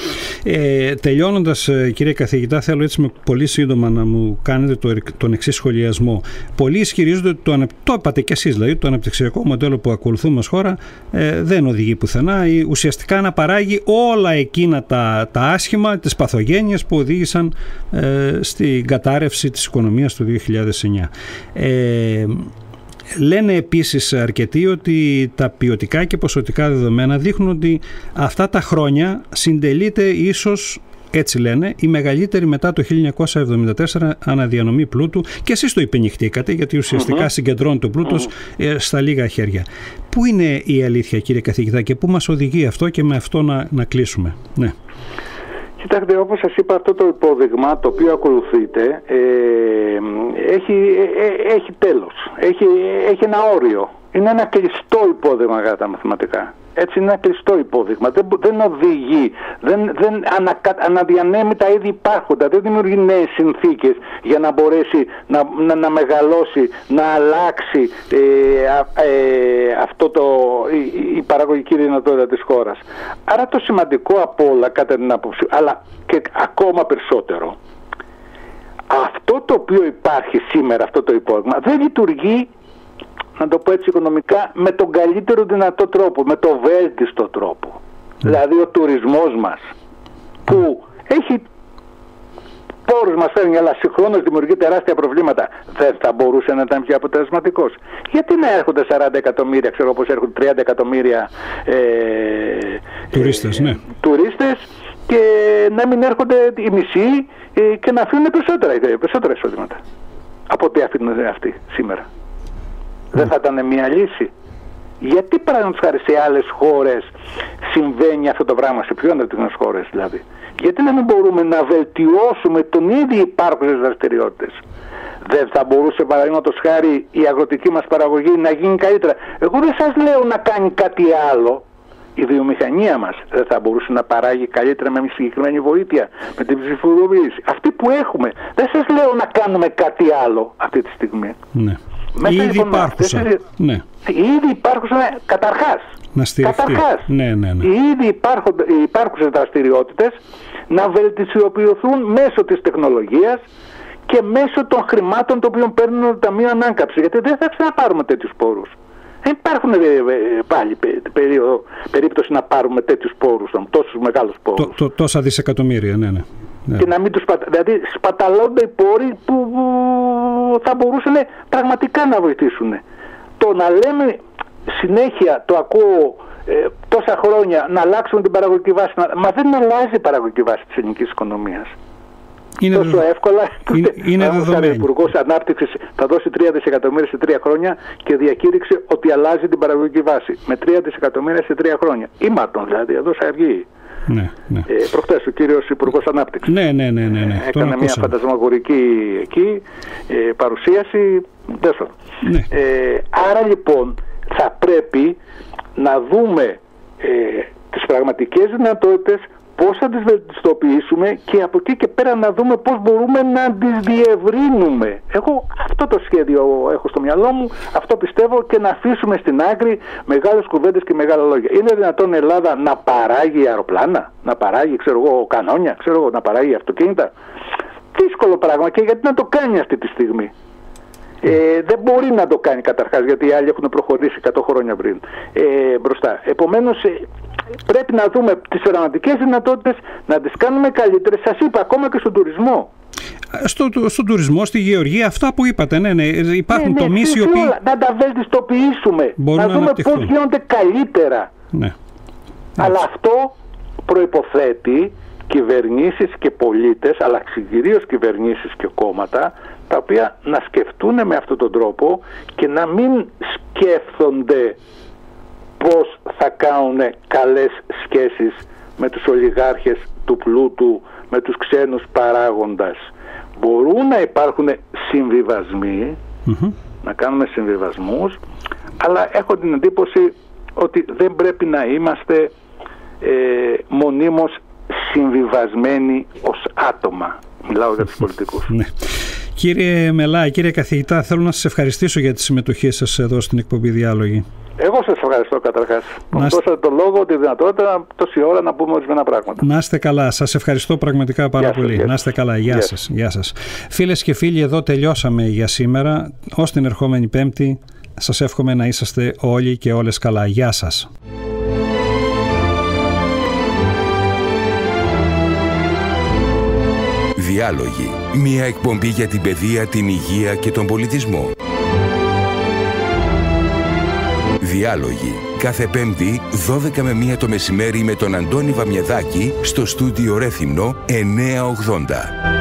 S2: Ε, τελειώνοντας, κύριε καθηγητά, θέλω έτσι με πολύ σύντομα να μου κάνετε το, τον εξής σχολιασμό. Πολλοί ισχυρίζονται ότι το, το είπατε και εσείς, δηλαδή, το αναπτυξιακό μοντέλο που ακολουθούμε ως χώρα ε, δεν οδηγεί πουθενά ή ουσιαστικά να παράγει όλα εκείνα τα, τα άσχημα, τις παθογένειες που οδήγησαν ε, στην κατάρρευση της οικονομίας του δύο χιλιάδες εννιά. Ε, Λένε επίσης αρκετοί ότι τα ποιοτικά και ποσοτικά δεδομένα δείχνουν ότι αυτά τα χρόνια συντελείται ίσως, έτσι λένε, η μεγαλύτερη μετά το χίλια εννιακόσια εβδομήντα τέσσερα αναδιανομή πλούτου, και εσείς το υπενηχτήκατε, γιατί ουσιαστικά uh-huh. συγκεντρώνει το πλούτος uh-huh. στα λίγα χέρια. Πού είναι η αλήθεια, κύριε καθηγητά, και πού μας οδηγεί αυτό, και με αυτό να, να κλείσουμε? Ναι.
S3: Κοιτάξτε, όπως σας είπα, αυτό το υπόδειγμα το οποίο ακολουθείτε ε, έχει, ε, έχει τέλος, έχει, έχει ένα όριο. Είναι ένα κλειστό υπόδειγμα κατά τα μαθηματικά. Έτσι, είναι ένα κλειστό υπόδειγμα. Δεν, δεν οδηγεί, δεν, δεν ανακα, αναδιανέμει τα ήδη υπάρχοντα, δεν δημιουργεί νέες συνθήκες για να μπορέσει να, να, να μεγαλώσει, να αλλάξει ε, ε, αυτό το, η, η παραγωγική δυνατότητα της χώρας. Άρα το σημαντικό από όλα, κατά την άποψη, αλλά και ακόμα περισσότερο, αυτό το οποίο υπάρχει σήμερα, αυτό το υπόδειγμα, δεν λειτουργεί, να το πω έτσι οικονομικά, με τον καλύτερο δυνατό τρόπο, με το βέλτιστο τρόπο. Mm. Δηλαδή ο τουρισμός μας, που έχει πόρους, μας φέρνει, αλλά συγχρόνως δημιουργεί τεράστια προβλήματα, δεν θα μπορούσε να ήταν πιο αποτελεσματικός? Γιατί να έρχονται σαράντα εκατομμύρια, ξέρω όπως έρχονται τριάντα εκατομμύρια ε,
S2: τουρίστες, ε, ναι. τουρίστες,
S3: και να μην έρχονται οι μισοί ε, και να αφήνουν περισσότερα, περισσότερα εισόδηματα από ό,τι αφήνουν αυτοί σήμερα? Δεν θα ήταν μια λύση? Γιατί παραδείγματος χάρη σε άλλες χώρες συμβαίνει αυτό το πράγμα, σε πιο ανεπτυγμένες χώρες δηλαδή? Γιατί να μην μπορούμε να βελτιώσουμε τον ίδιο υπάρχουσες δραστηριότητες? Δεν θα μπορούσε παραδείγματος χάρη η αγροτική μας παραγωγή να γίνει καλύτερα? Εγώ δεν σας λέω να κάνει κάτι άλλο. Η βιομηχανία μας δεν θα μπορούσε να παράγει καλύτερα με μια συγκεκριμένη βοήθεια, με την ψηφιοποίηση? Αυτή που έχουμε. Δεν σας λέω να κάνουμε κάτι άλλο αυτή τη στιγμή.
S2: Ναι.
S3: Μέσα,
S2: ήδη
S3: λοιπόν,
S2: υπάρχουσα.
S3: αυτές,
S2: ναι.
S3: Ήδη υπάρχουσα καταρχάς.
S2: Να στηριχτεί.
S3: Καταρχάς.
S2: Ναι, ναι, ναι.
S3: Οι ήδη υπάρχουσες δραστηριότητες να βελτιστοποιηθούν μέσω της τεχνολογίας και μέσω των χρημάτων των οποίων παίρνουν το Ταμείο Ανάκαμψης. Γιατί δεν θα ξαναπάρουμε τέτοιους πόρους. Δεν υπάρχουν ε, ε, πάλι περίοδο, περίπτωση να πάρουμε τέτοιους πόρους, τόσους μεγάλους πόρους.
S2: Το, το, τόσα δισεκατομμύρια, ναι, ναι. ναι.
S3: Και να μην τους σπατα... Δηλαδή σπαταλώνται οι πόροι που θα μπορούσαν πραγματικά να βοηθήσουν. Το να λέμε συνέχεια, το ακούω ε, τόσα χρόνια, να αλλάξουμε την παραγωγική βάση, να... μα δεν αλλάζει η παραγωγική βάση της ελληνικής οικονομίας. Είναι τόσο δεδο... εύκολα.
S2: Είναι, είναι δεδομένο.
S3: Ο Υπουργός Ανάπτυξης θα δώσει τρία δισεκατομμύρια σε τρία χρόνια και διακήρυξε ότι αλλάζει την παραγωγική βάση με τρία δισεκατομμύρια σε τρία χρόνια. Ήμαρτον δηλαδή, εδώ σε αυγή.
S2: Ναι, ναι.
S3: Ε, προχτές ο κύριος Υπουργός Ανάπτυξης
S2: ναι, ναι, ναι, ναι, ναι.
S3: έκανε μια φαντασμαγορική εκεί ε, παρουσίαση.
S2: Ναι.
S3: Ε, άρα λοιπόν θα πρέπει να δούμε ε, τις πραγματικές δυνατότητες, πώς θα τις βελτιστοποιήσουμε και από εκεί και πέρα να δούμε πώς μπορούμε να τις διευρύνουμε. Εγώ αυτό το σχέδιο έχω στο μυαλό μου, αυτό πιστεύω, και να αφήσουμε στην άκρη μεγάλες κουβέντες και μεγάλα λόγια. Είναι δυνατόν η Ελλάδα να παράγει αεροπλάνα, να παράγει, ξέρω εγώ, κανόνια, ξέρω εγώ, να παράγει αυτοκίνητα? Δύσκολο πράγμα, και γιατί να το κάνει αυτή τη στιγμή? Ε, δεν μπορεί να το κάνει καταρχάς, γιατί οι άλλοι έχουν προχωρήσει εκατό χρόνια πριν ε, μπροστά. Επομένως ε, πρέπει να δούμε τις πραγματικές δυνατότητες, να τις κάνουμε καλύτερες. Σας είπα, ακόμα και στον τουρισμό.
S2: Στο, στον τουρισμό, στη γεωργία, αυτά που είπατε. Ναι, ναι, υπάρχουν ναι, τομείς ναι, οι οποίοι.
S3: Να τα βελτιστοποιήσουμε. Να, να δούμε πώς γίνονται καλύτερα.
S2: Ναι.
S3: Αλλά αυτό προϋποθέτει κυβερνήσεις και πολίτες, αλλά κυρίως κυβερνήσεις και κόμματα, τα οποία να σκεφτούν με αυτόν τον τρόπο και να μην σκέφτονται πώς θα κάνουν καλές σχέσεις με τους ολιγάρχες του πλούτου, με τους ξένους παράγοντας. Μπορούν να υπάρχουν συμβιβασμοί, mm-hmm. να κάνουμε συμβιβασμούς, αλλά έχω την εντύπωση ότι δεν πρέπει να είμαστε ε, μονίμως συμβιβασμένοι ως άτομα. Μιλάω για τους πολιτικούς.
S2: Ναι. Κύριε Μελά, κύριε καθηγητά, θέλω να σας ευχαριστήσω για τη συμμετοχή σας εδώ στην εκπομπή Διάλογοι.
S3: Εγώ σας ευχαριστώ καταρχάς. Μου
S2: είστε...
S3: δώσατε το λόγο, τη δυνατότητα τόση ώρα να πούμε ορισμένα πράγματα.
S2: Να είστε καλά. Σας ευχαριστώ πραγματικά πάρα
S3: γεια
S2: πολύ.
S3: Σας,
S2: να είστε καλά. Γεια, γεια σας. Γεια σας. Φίλες και φίλοι, εδώ τελειώσαμε για σήμερα. Ως την ερχόμενη Πέμπτη σας εύχομαι να είσαστε όλοι και όλες καλά. Γεια σας.
S1: Διάλογοι. Μία εκπομπή για την παιδεία, την υγεία και τον πολιτισμό. Διάλογοι. Κάθε Πέμπτη, δώδεκα με μία το μεσημέρι με τον Αντώνη Βαμιεδάκη στο στούντιο Ρέθυμνο εννιακόσια ογδόντα.